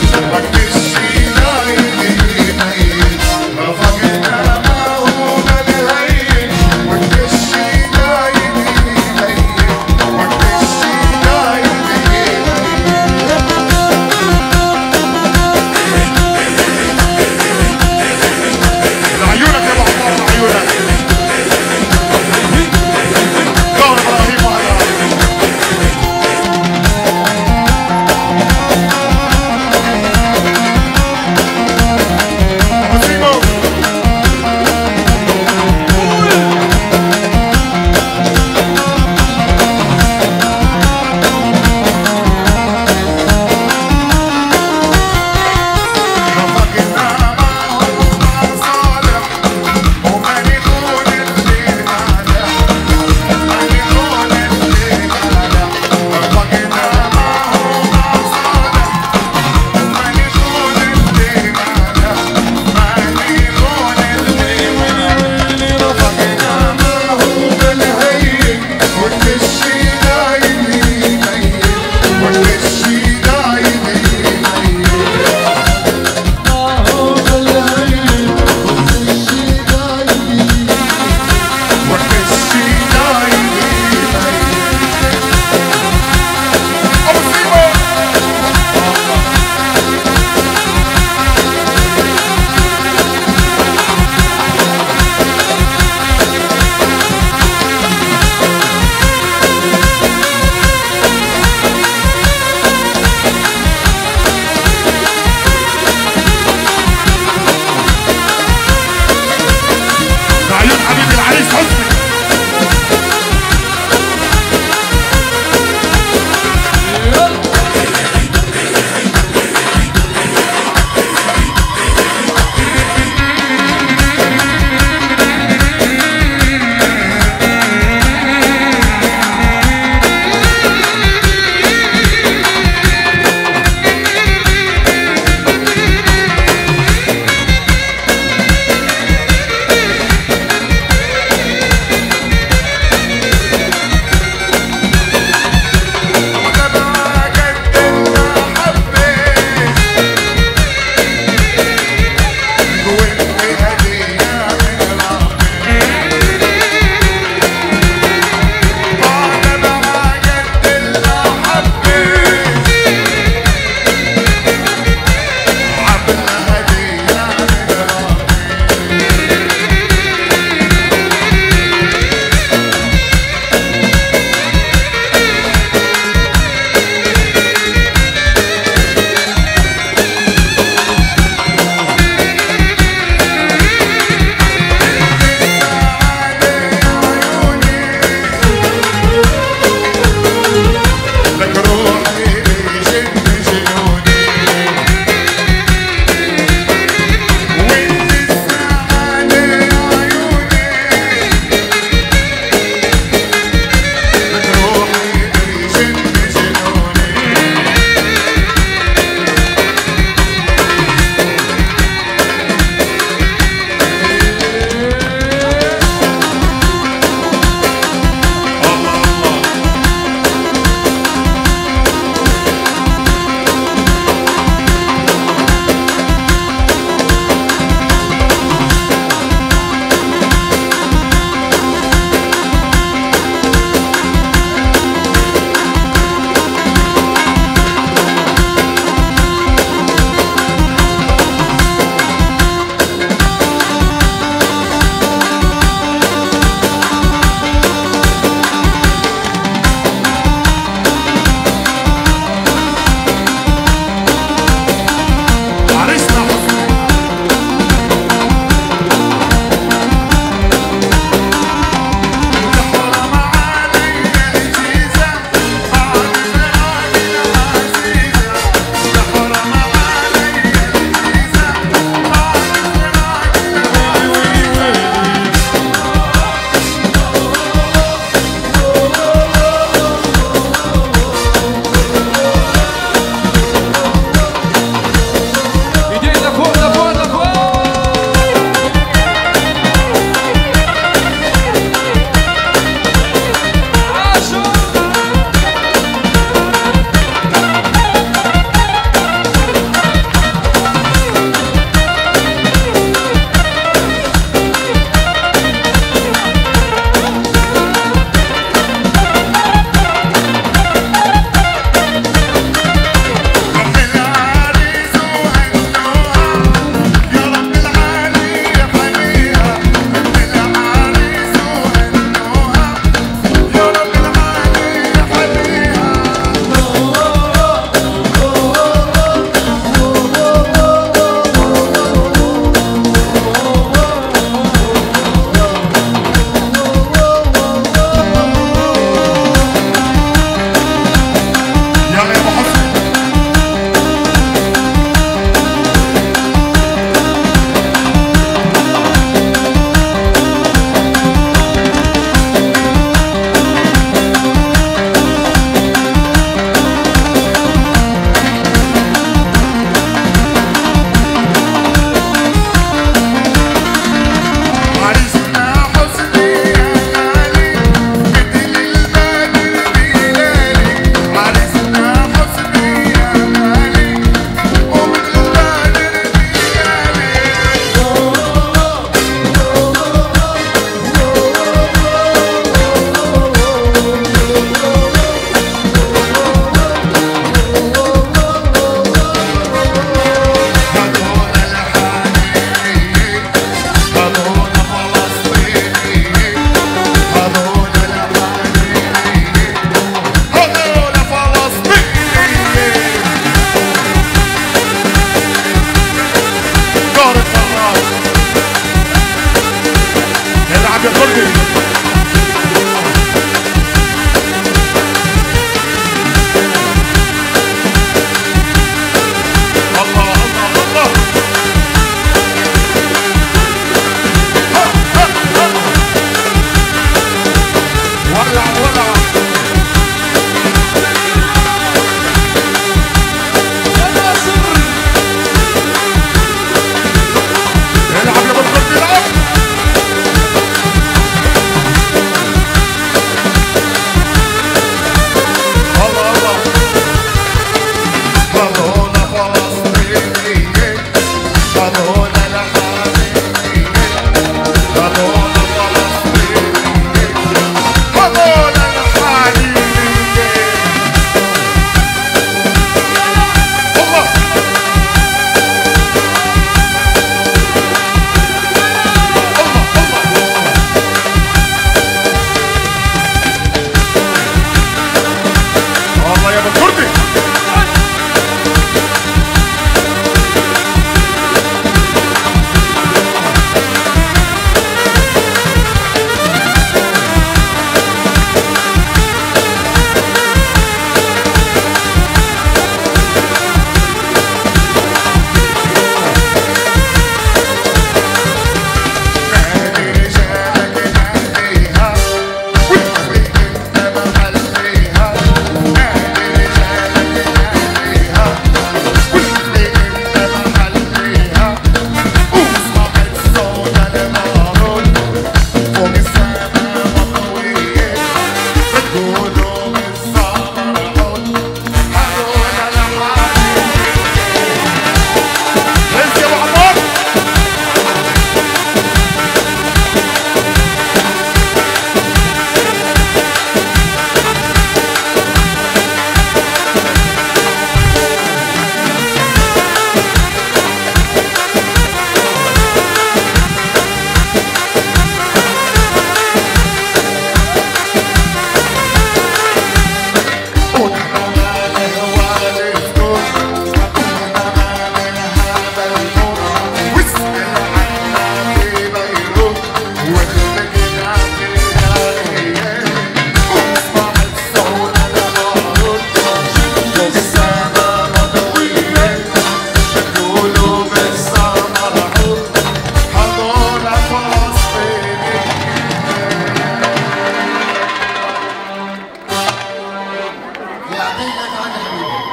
S3: تعال يا حبيبي.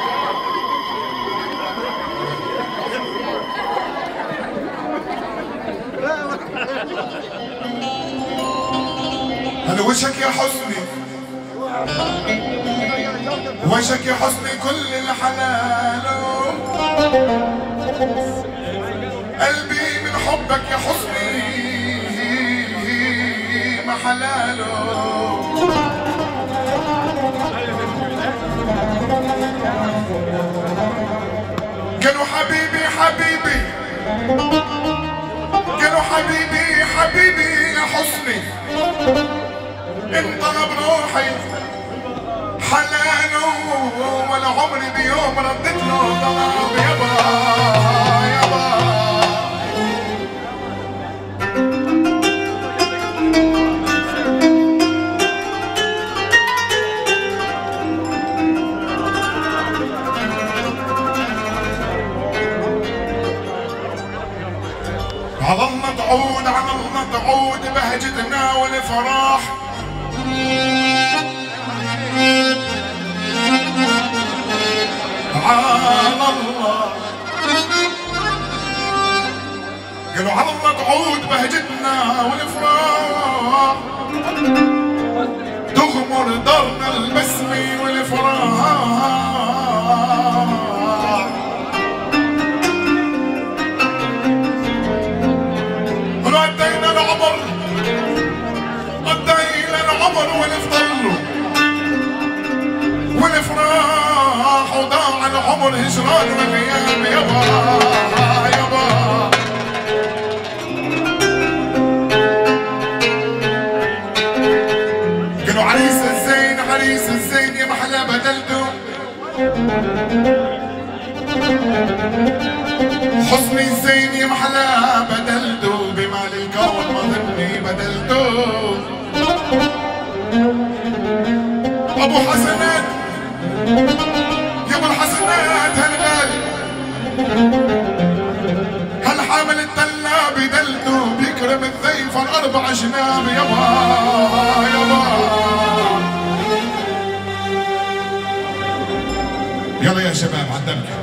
S6: هلا وشك يا حسني، وشك يا حسني كل الحلال، قلبي من حبك يا حسني ما حلاله. قالوا حبيبي حبيبي، قالوا حبيبي حبيبي يا حسني، انت بروحي حلاله، ولا عمري بيوم ردت له طلب يابا يابا. على الله تعود، على الله تعود بهجتنا والفرح. على الله قالوا على الله تعود بهجتنا والفرح، تغمر دارنا البسمة والفرح. ردينا العمر، ردينا العمر ونفضل والفراح، وضاع العمر هجران والغياب يابا يابا. قالوا عريس الزين عريس الزين يا محلى بدلته، حسني الزين يا محلى بدلته، بمال الكون ما ظني بدلته. ابو حسنات يا ابو الحسنات هالغالي، هالحامل الدلة بدلته، بيكرم الضيف الاربع جناب يابا يابا. يلا يا شباب عالدمكة.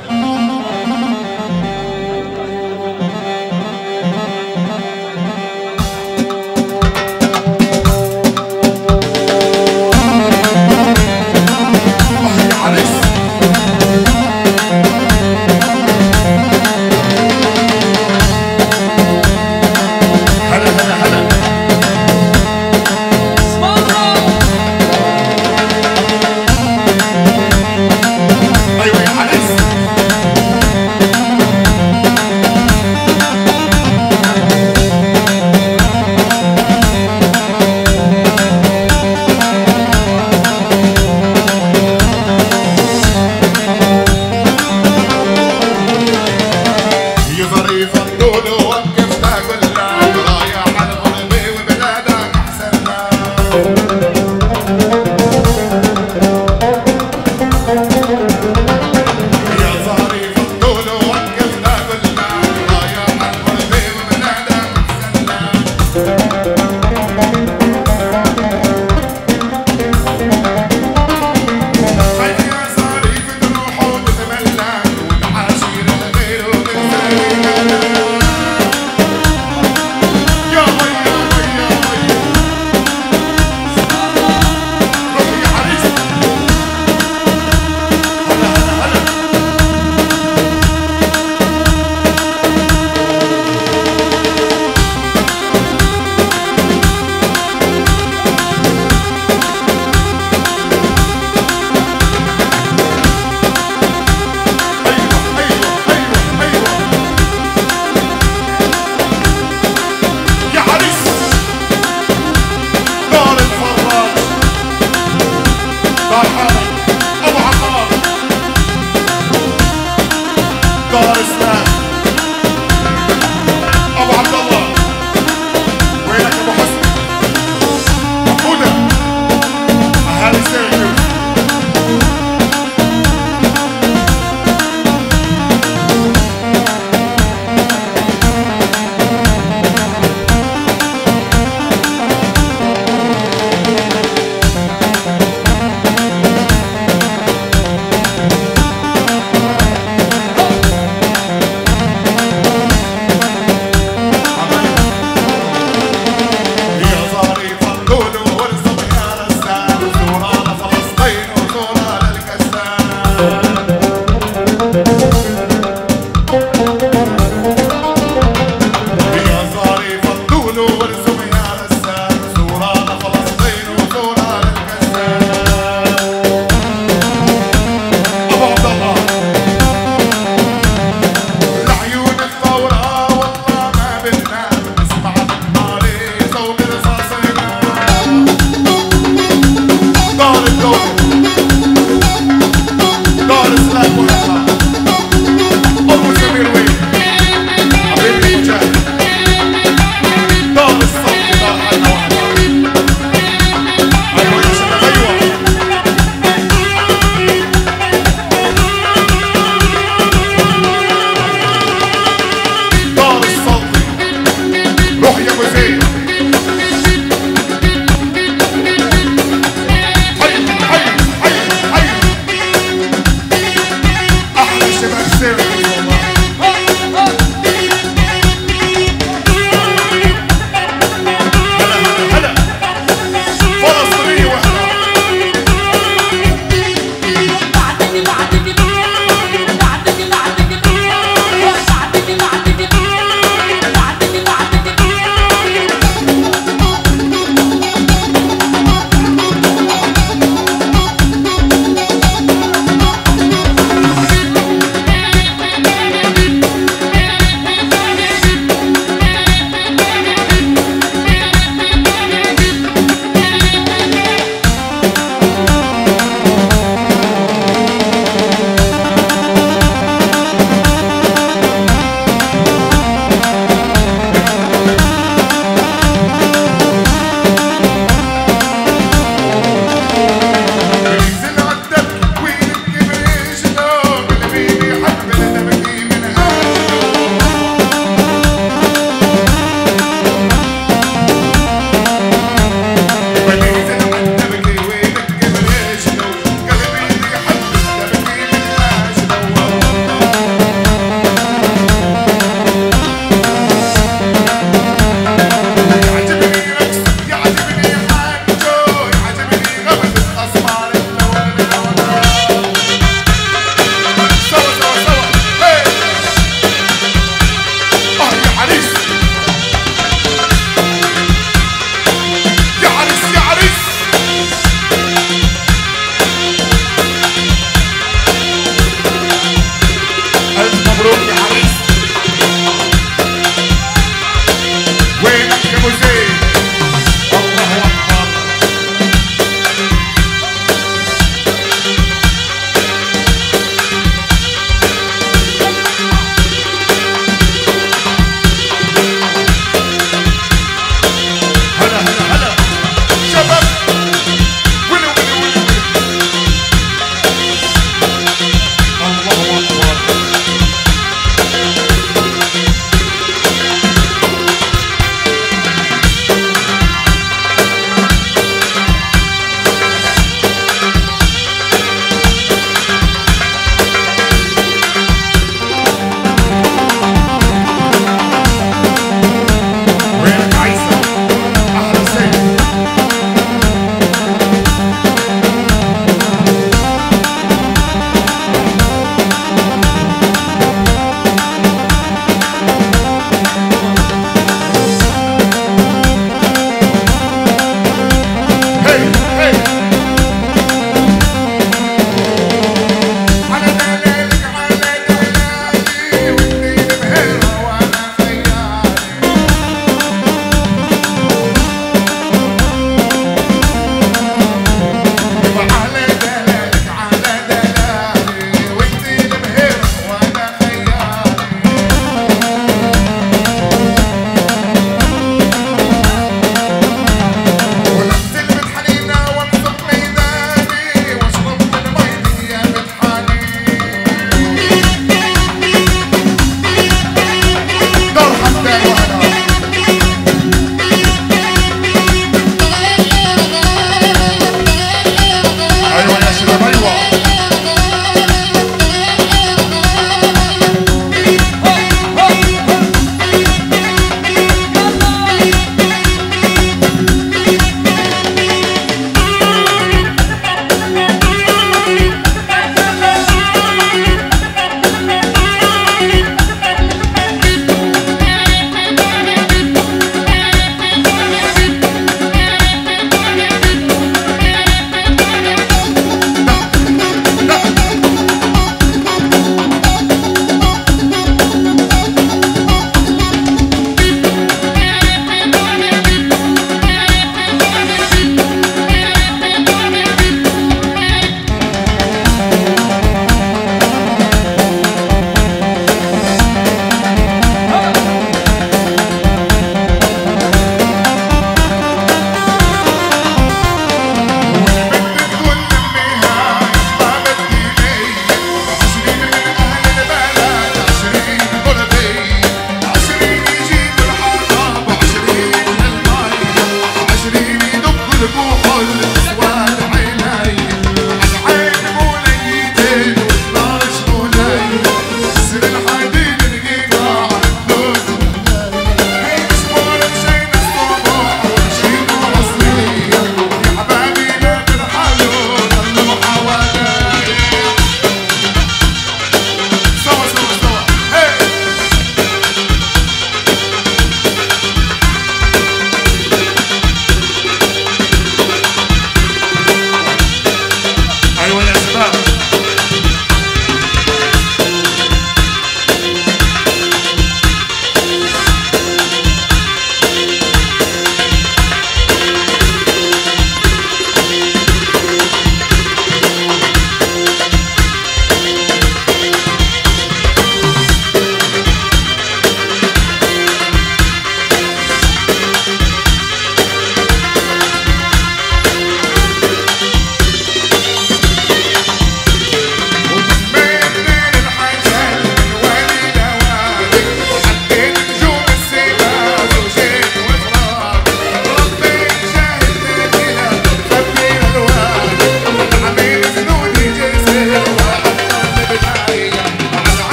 S7: اسمعوا
S6: دار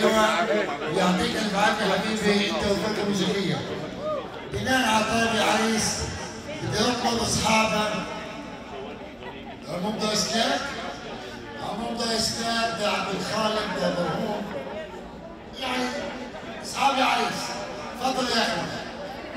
S3: حلوه ويعطيك الف عافيه حبيبي انت والفرقه الموسيقيه. بناء على طلب العريس بدي اطلب اصحابه عموم اسلاك، عموم اسلاك، ده عبد الخالق، ده مرهوم، يعني اصحاب العريس. تفضل يا اخوان.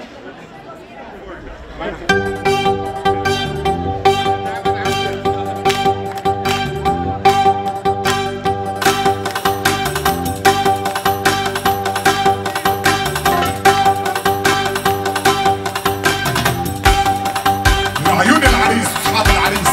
S6: عيون العريس واصحاب العريس.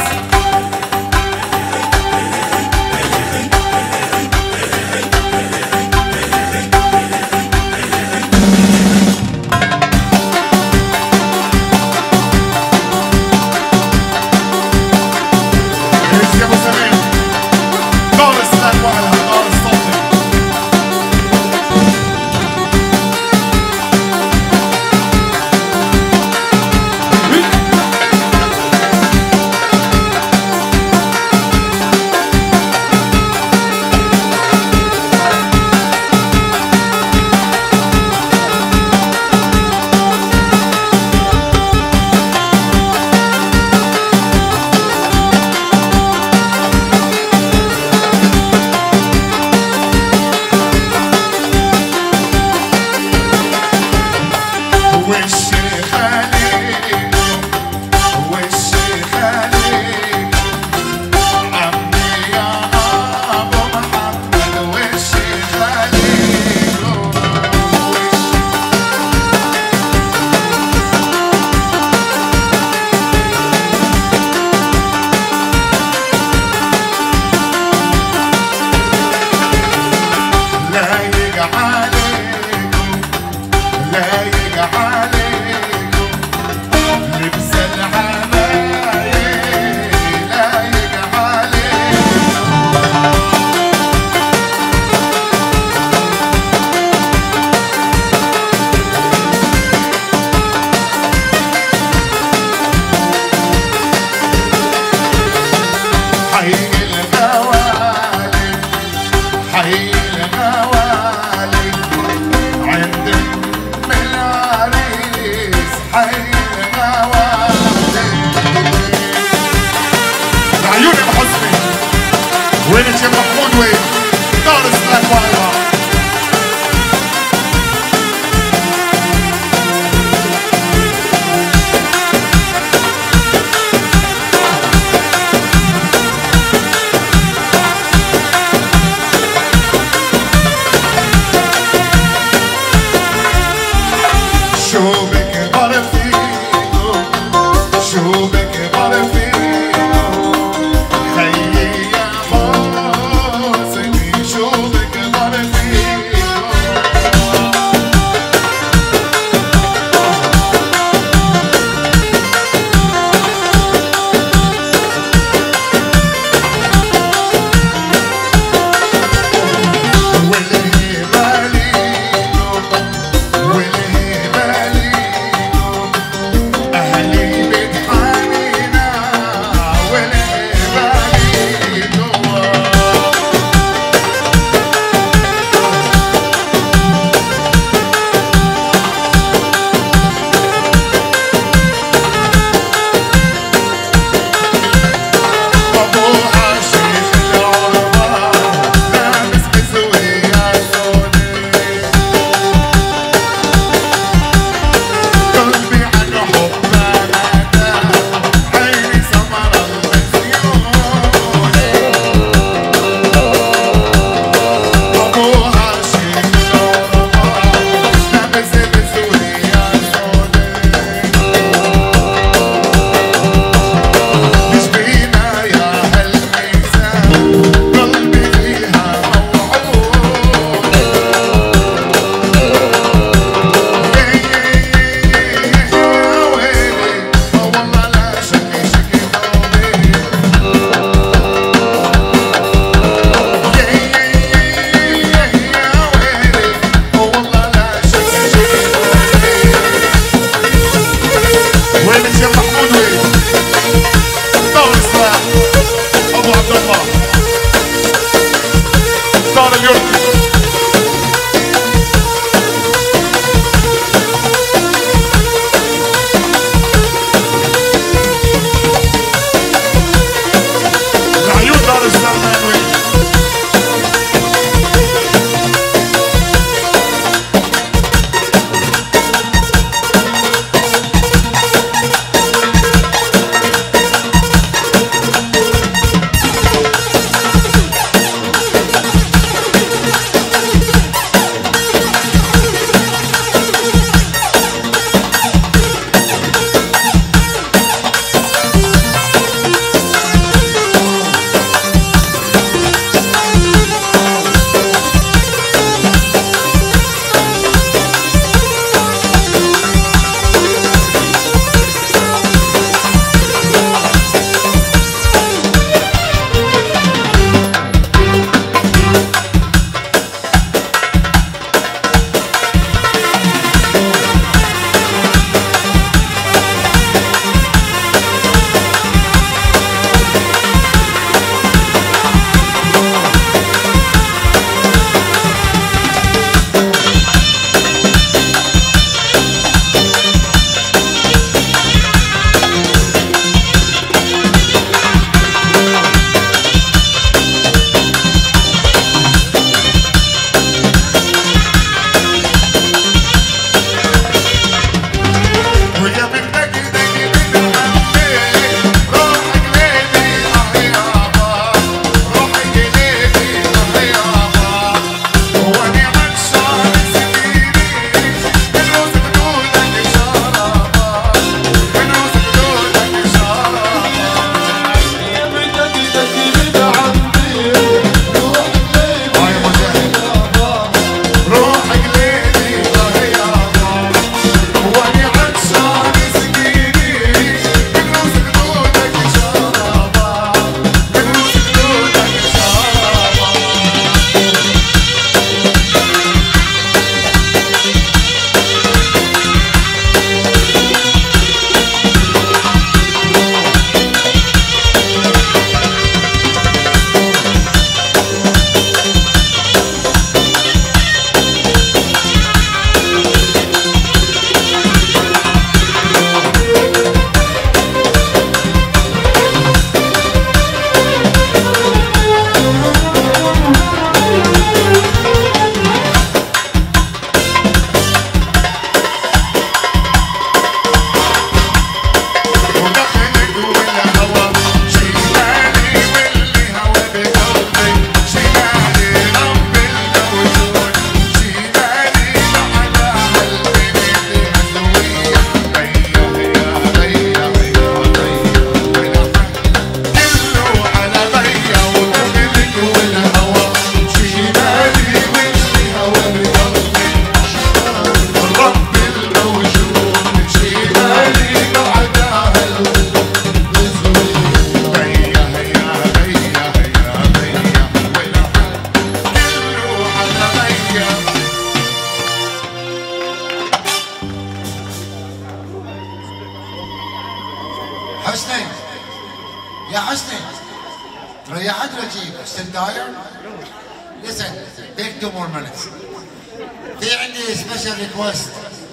S3: حسني تريحت ولا جيب؟ ستيل تاير؟ Listen, take 2 more minutes. في عندي سبيشال ريكوست.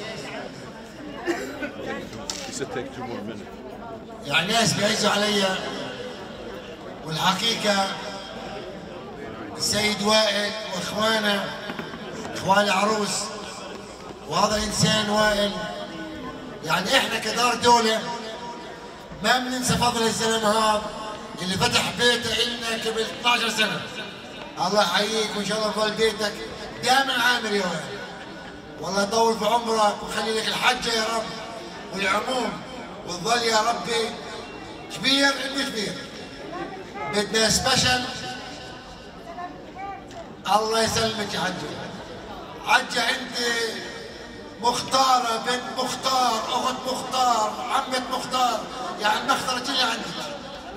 S8: He said take 2 more minutes.
S3: يعني ناس بيعزوا علي والحقيقة السيد وائل واخوانه اخوان العروس وهذا الانسان وائل، يعني احنا كدار دولة ما بننسى فضل الزلمة هذا اللي فتح بيته إلنا قبل 12 سنة. الله يحييك وان شاء الله يظل بيتك دائما عامر يا وائل. والله يطول في عمرك ويخلي لك الحجة يا رب والعموم وتظل يا ربي كبير ابن كبير. بدنا سبيشل. الله يسلمك يا حجة. حجة عندي مختارة بنت مختار أخت مختار عمة مختار، يعني المختارة كلها عندك.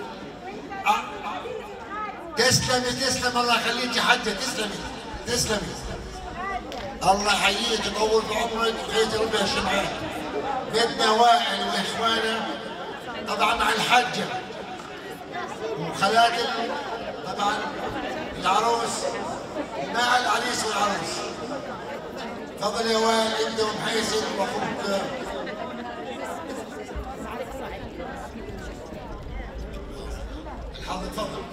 S3: تسلمي تسلم الله يخليك يا حجة. تسلمي تسلمي. الله يحييك يطول بعمرك ويجي ربي هالشمعات. بدنا وائل واخوانه طبعا مع الحجة وخالاتك طبعا العروس مع العريس والعروس. تفضل يا وائل انت ومحيسن واخوك الحاضر. تفضل.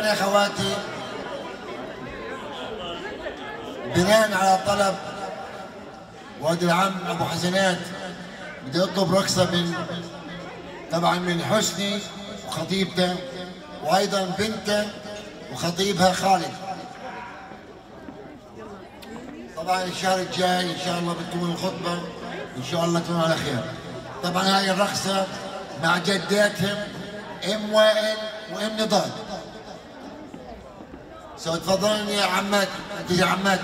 S3: طبعا اخواتي بناء على طلب وادي العم ابو حسنات بدي اطلب رقصه من طبعا من حسني وخطيبته وايضا بنته وخطيبها خالد. طبعا الشهر الجاي ان شاء الله بتكون الخطبه ان شاء الله تكون على خير. طبعا هاي الرقصه مع جداتهم ام وائل وام نضال. تفضلن يا عماتي، انت يا عماتي.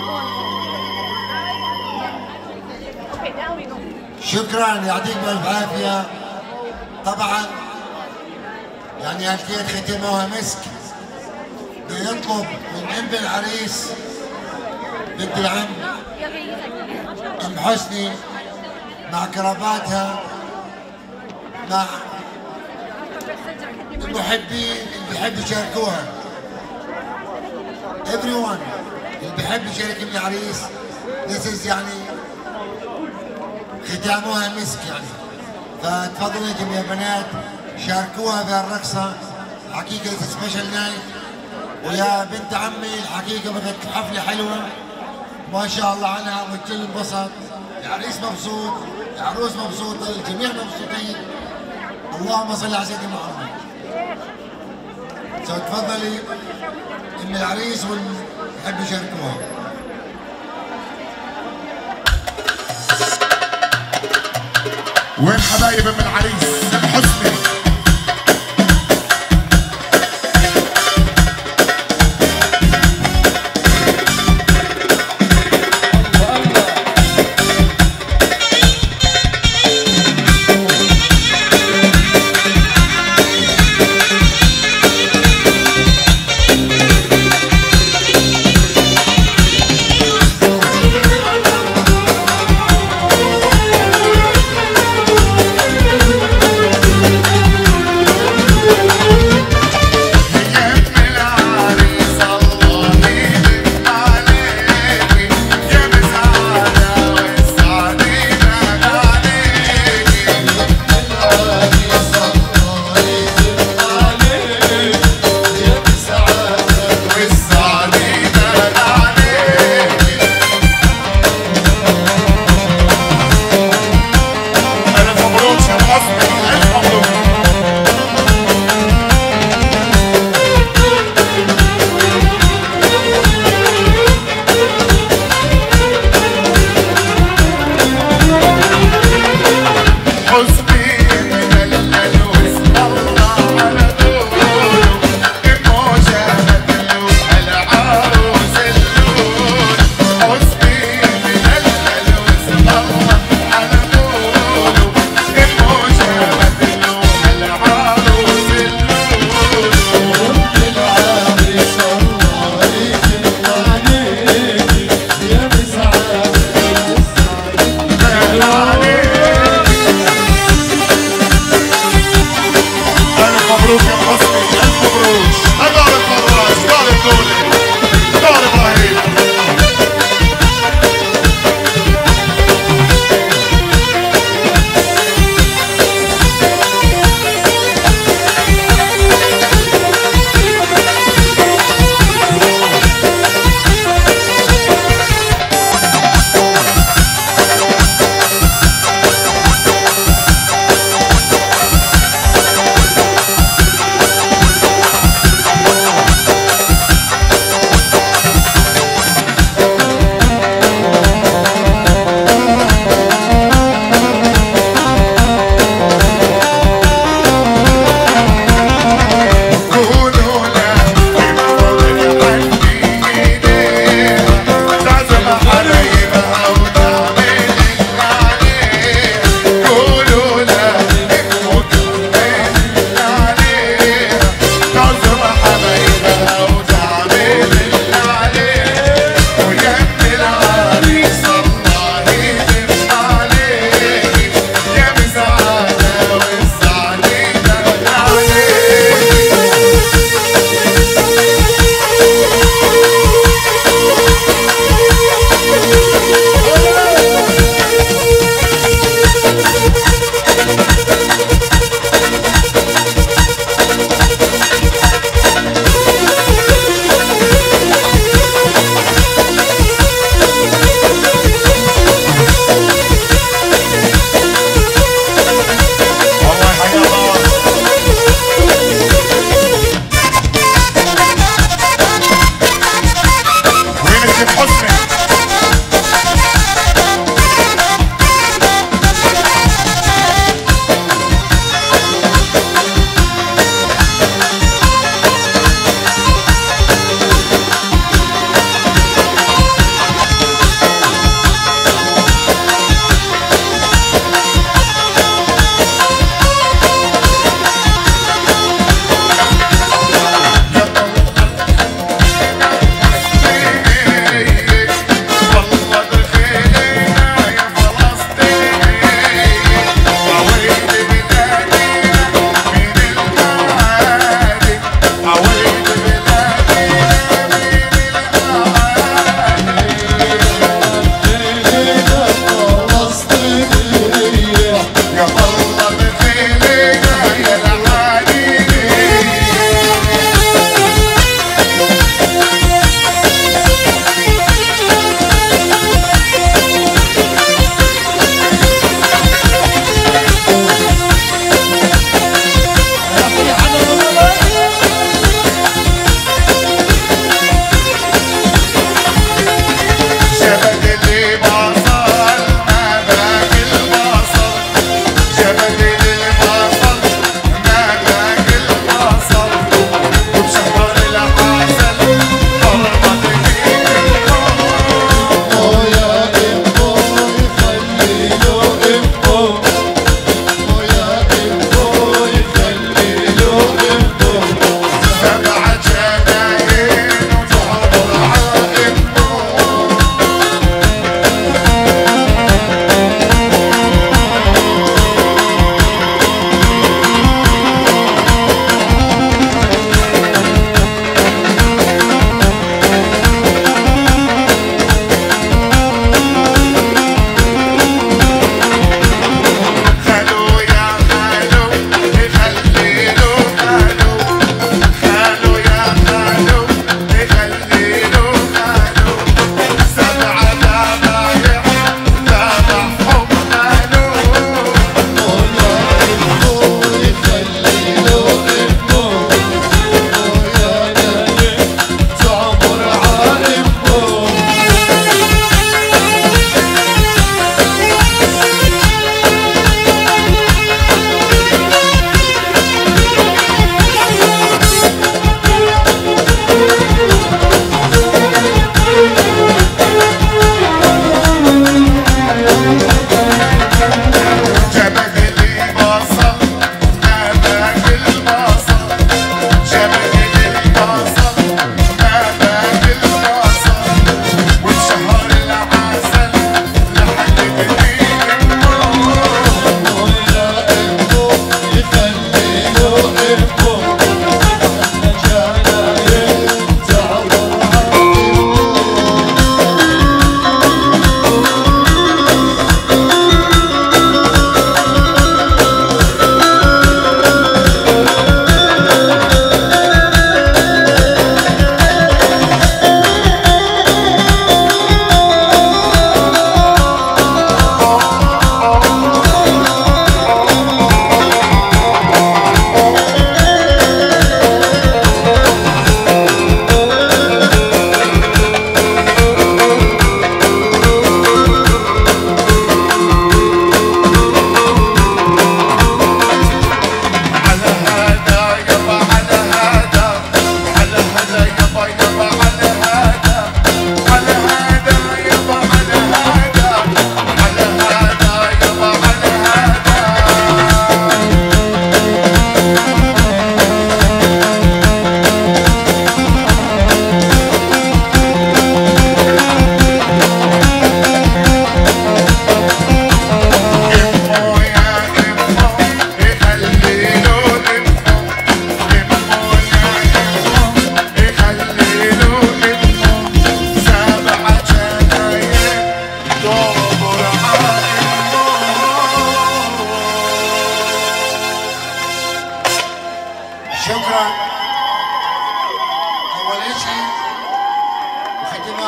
S3: شكرا، يعطيك بالف عافيه. طبعا يعني هالكيت ختموها مسك. بدي يطلب من ام العريس بنت العم ام حسني مع كرافاتها مع المحبين اللي بيحبوا يشاركوها. everyone اللي بيحب يشارك ام العريس this is يعني ختاموها مسك يعني. فتفضلوا انتم يا بنات شاركوها بهالرقصه. حقيقه سبيشال نايت. ويا بنت عمي الحقيقه بدك حفله حلوه ما شاء الله عنها والكل انبسط. العريس مبسوط، العروس مبسوطه، الجميع مبسوطين. اللهم صل على سيدنا محمد. تفضلي ام العريس واللي بحب يشاركوها.
S6: وين حبايب ام العريس ام حسني؟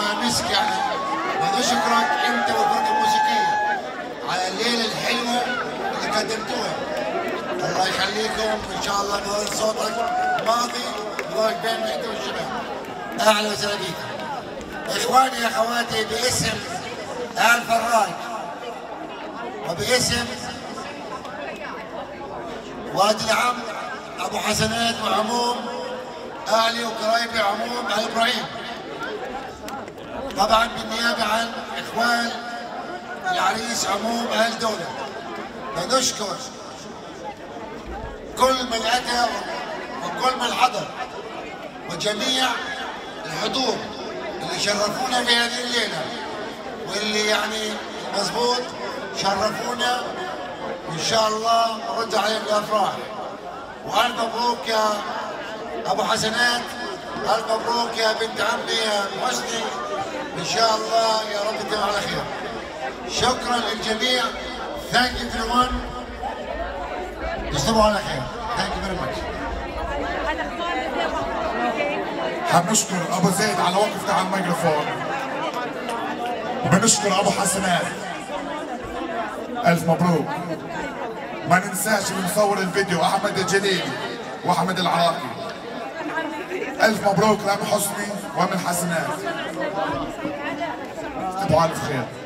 S3: مسك يعني. ونشكرك انت والفرقه الموسيقيه على الليله الحلوه اللي قدمتوها. الله يخليكم ان شاء الله يضل صوتك ماضي ويضلك بيننا انت والشباب. اهلا وسهلا بيكم. اخواني اخواتي باسم آل فراج وباسم وادي العم ابو حسنات وعموم اهلي وقرايبي عموم علي ابراهيم، طبعا بالنيابه عن اخوان العريس عموم اهل دوله، بنشكر كل من اتى وكل من حضر وجميع الحضور اللي شرفونا في هذه الليله واللي يعني مظبوط شرفونا، وان شاء الله نرد عليهم الافراح. والف مبروك يا ابو حسنات، الف مبروك يا بنت عمي يا حسني، ان شاء الله يا رب تتم على خير. شكرا للجميع. ثانك يو everyone. تصبحوا على خير. ثانك يو فيري ماتش.
S6: حنشكر ابو زيد على وقفته على الميكروفون، وبنشكر ابو حسنات الف مبروك. ما ننساش بنصور الفيديو احمد الجليلي واحمد العراقي. الف مبروك لام حسني وام الحسنات. تصبحوا على خير.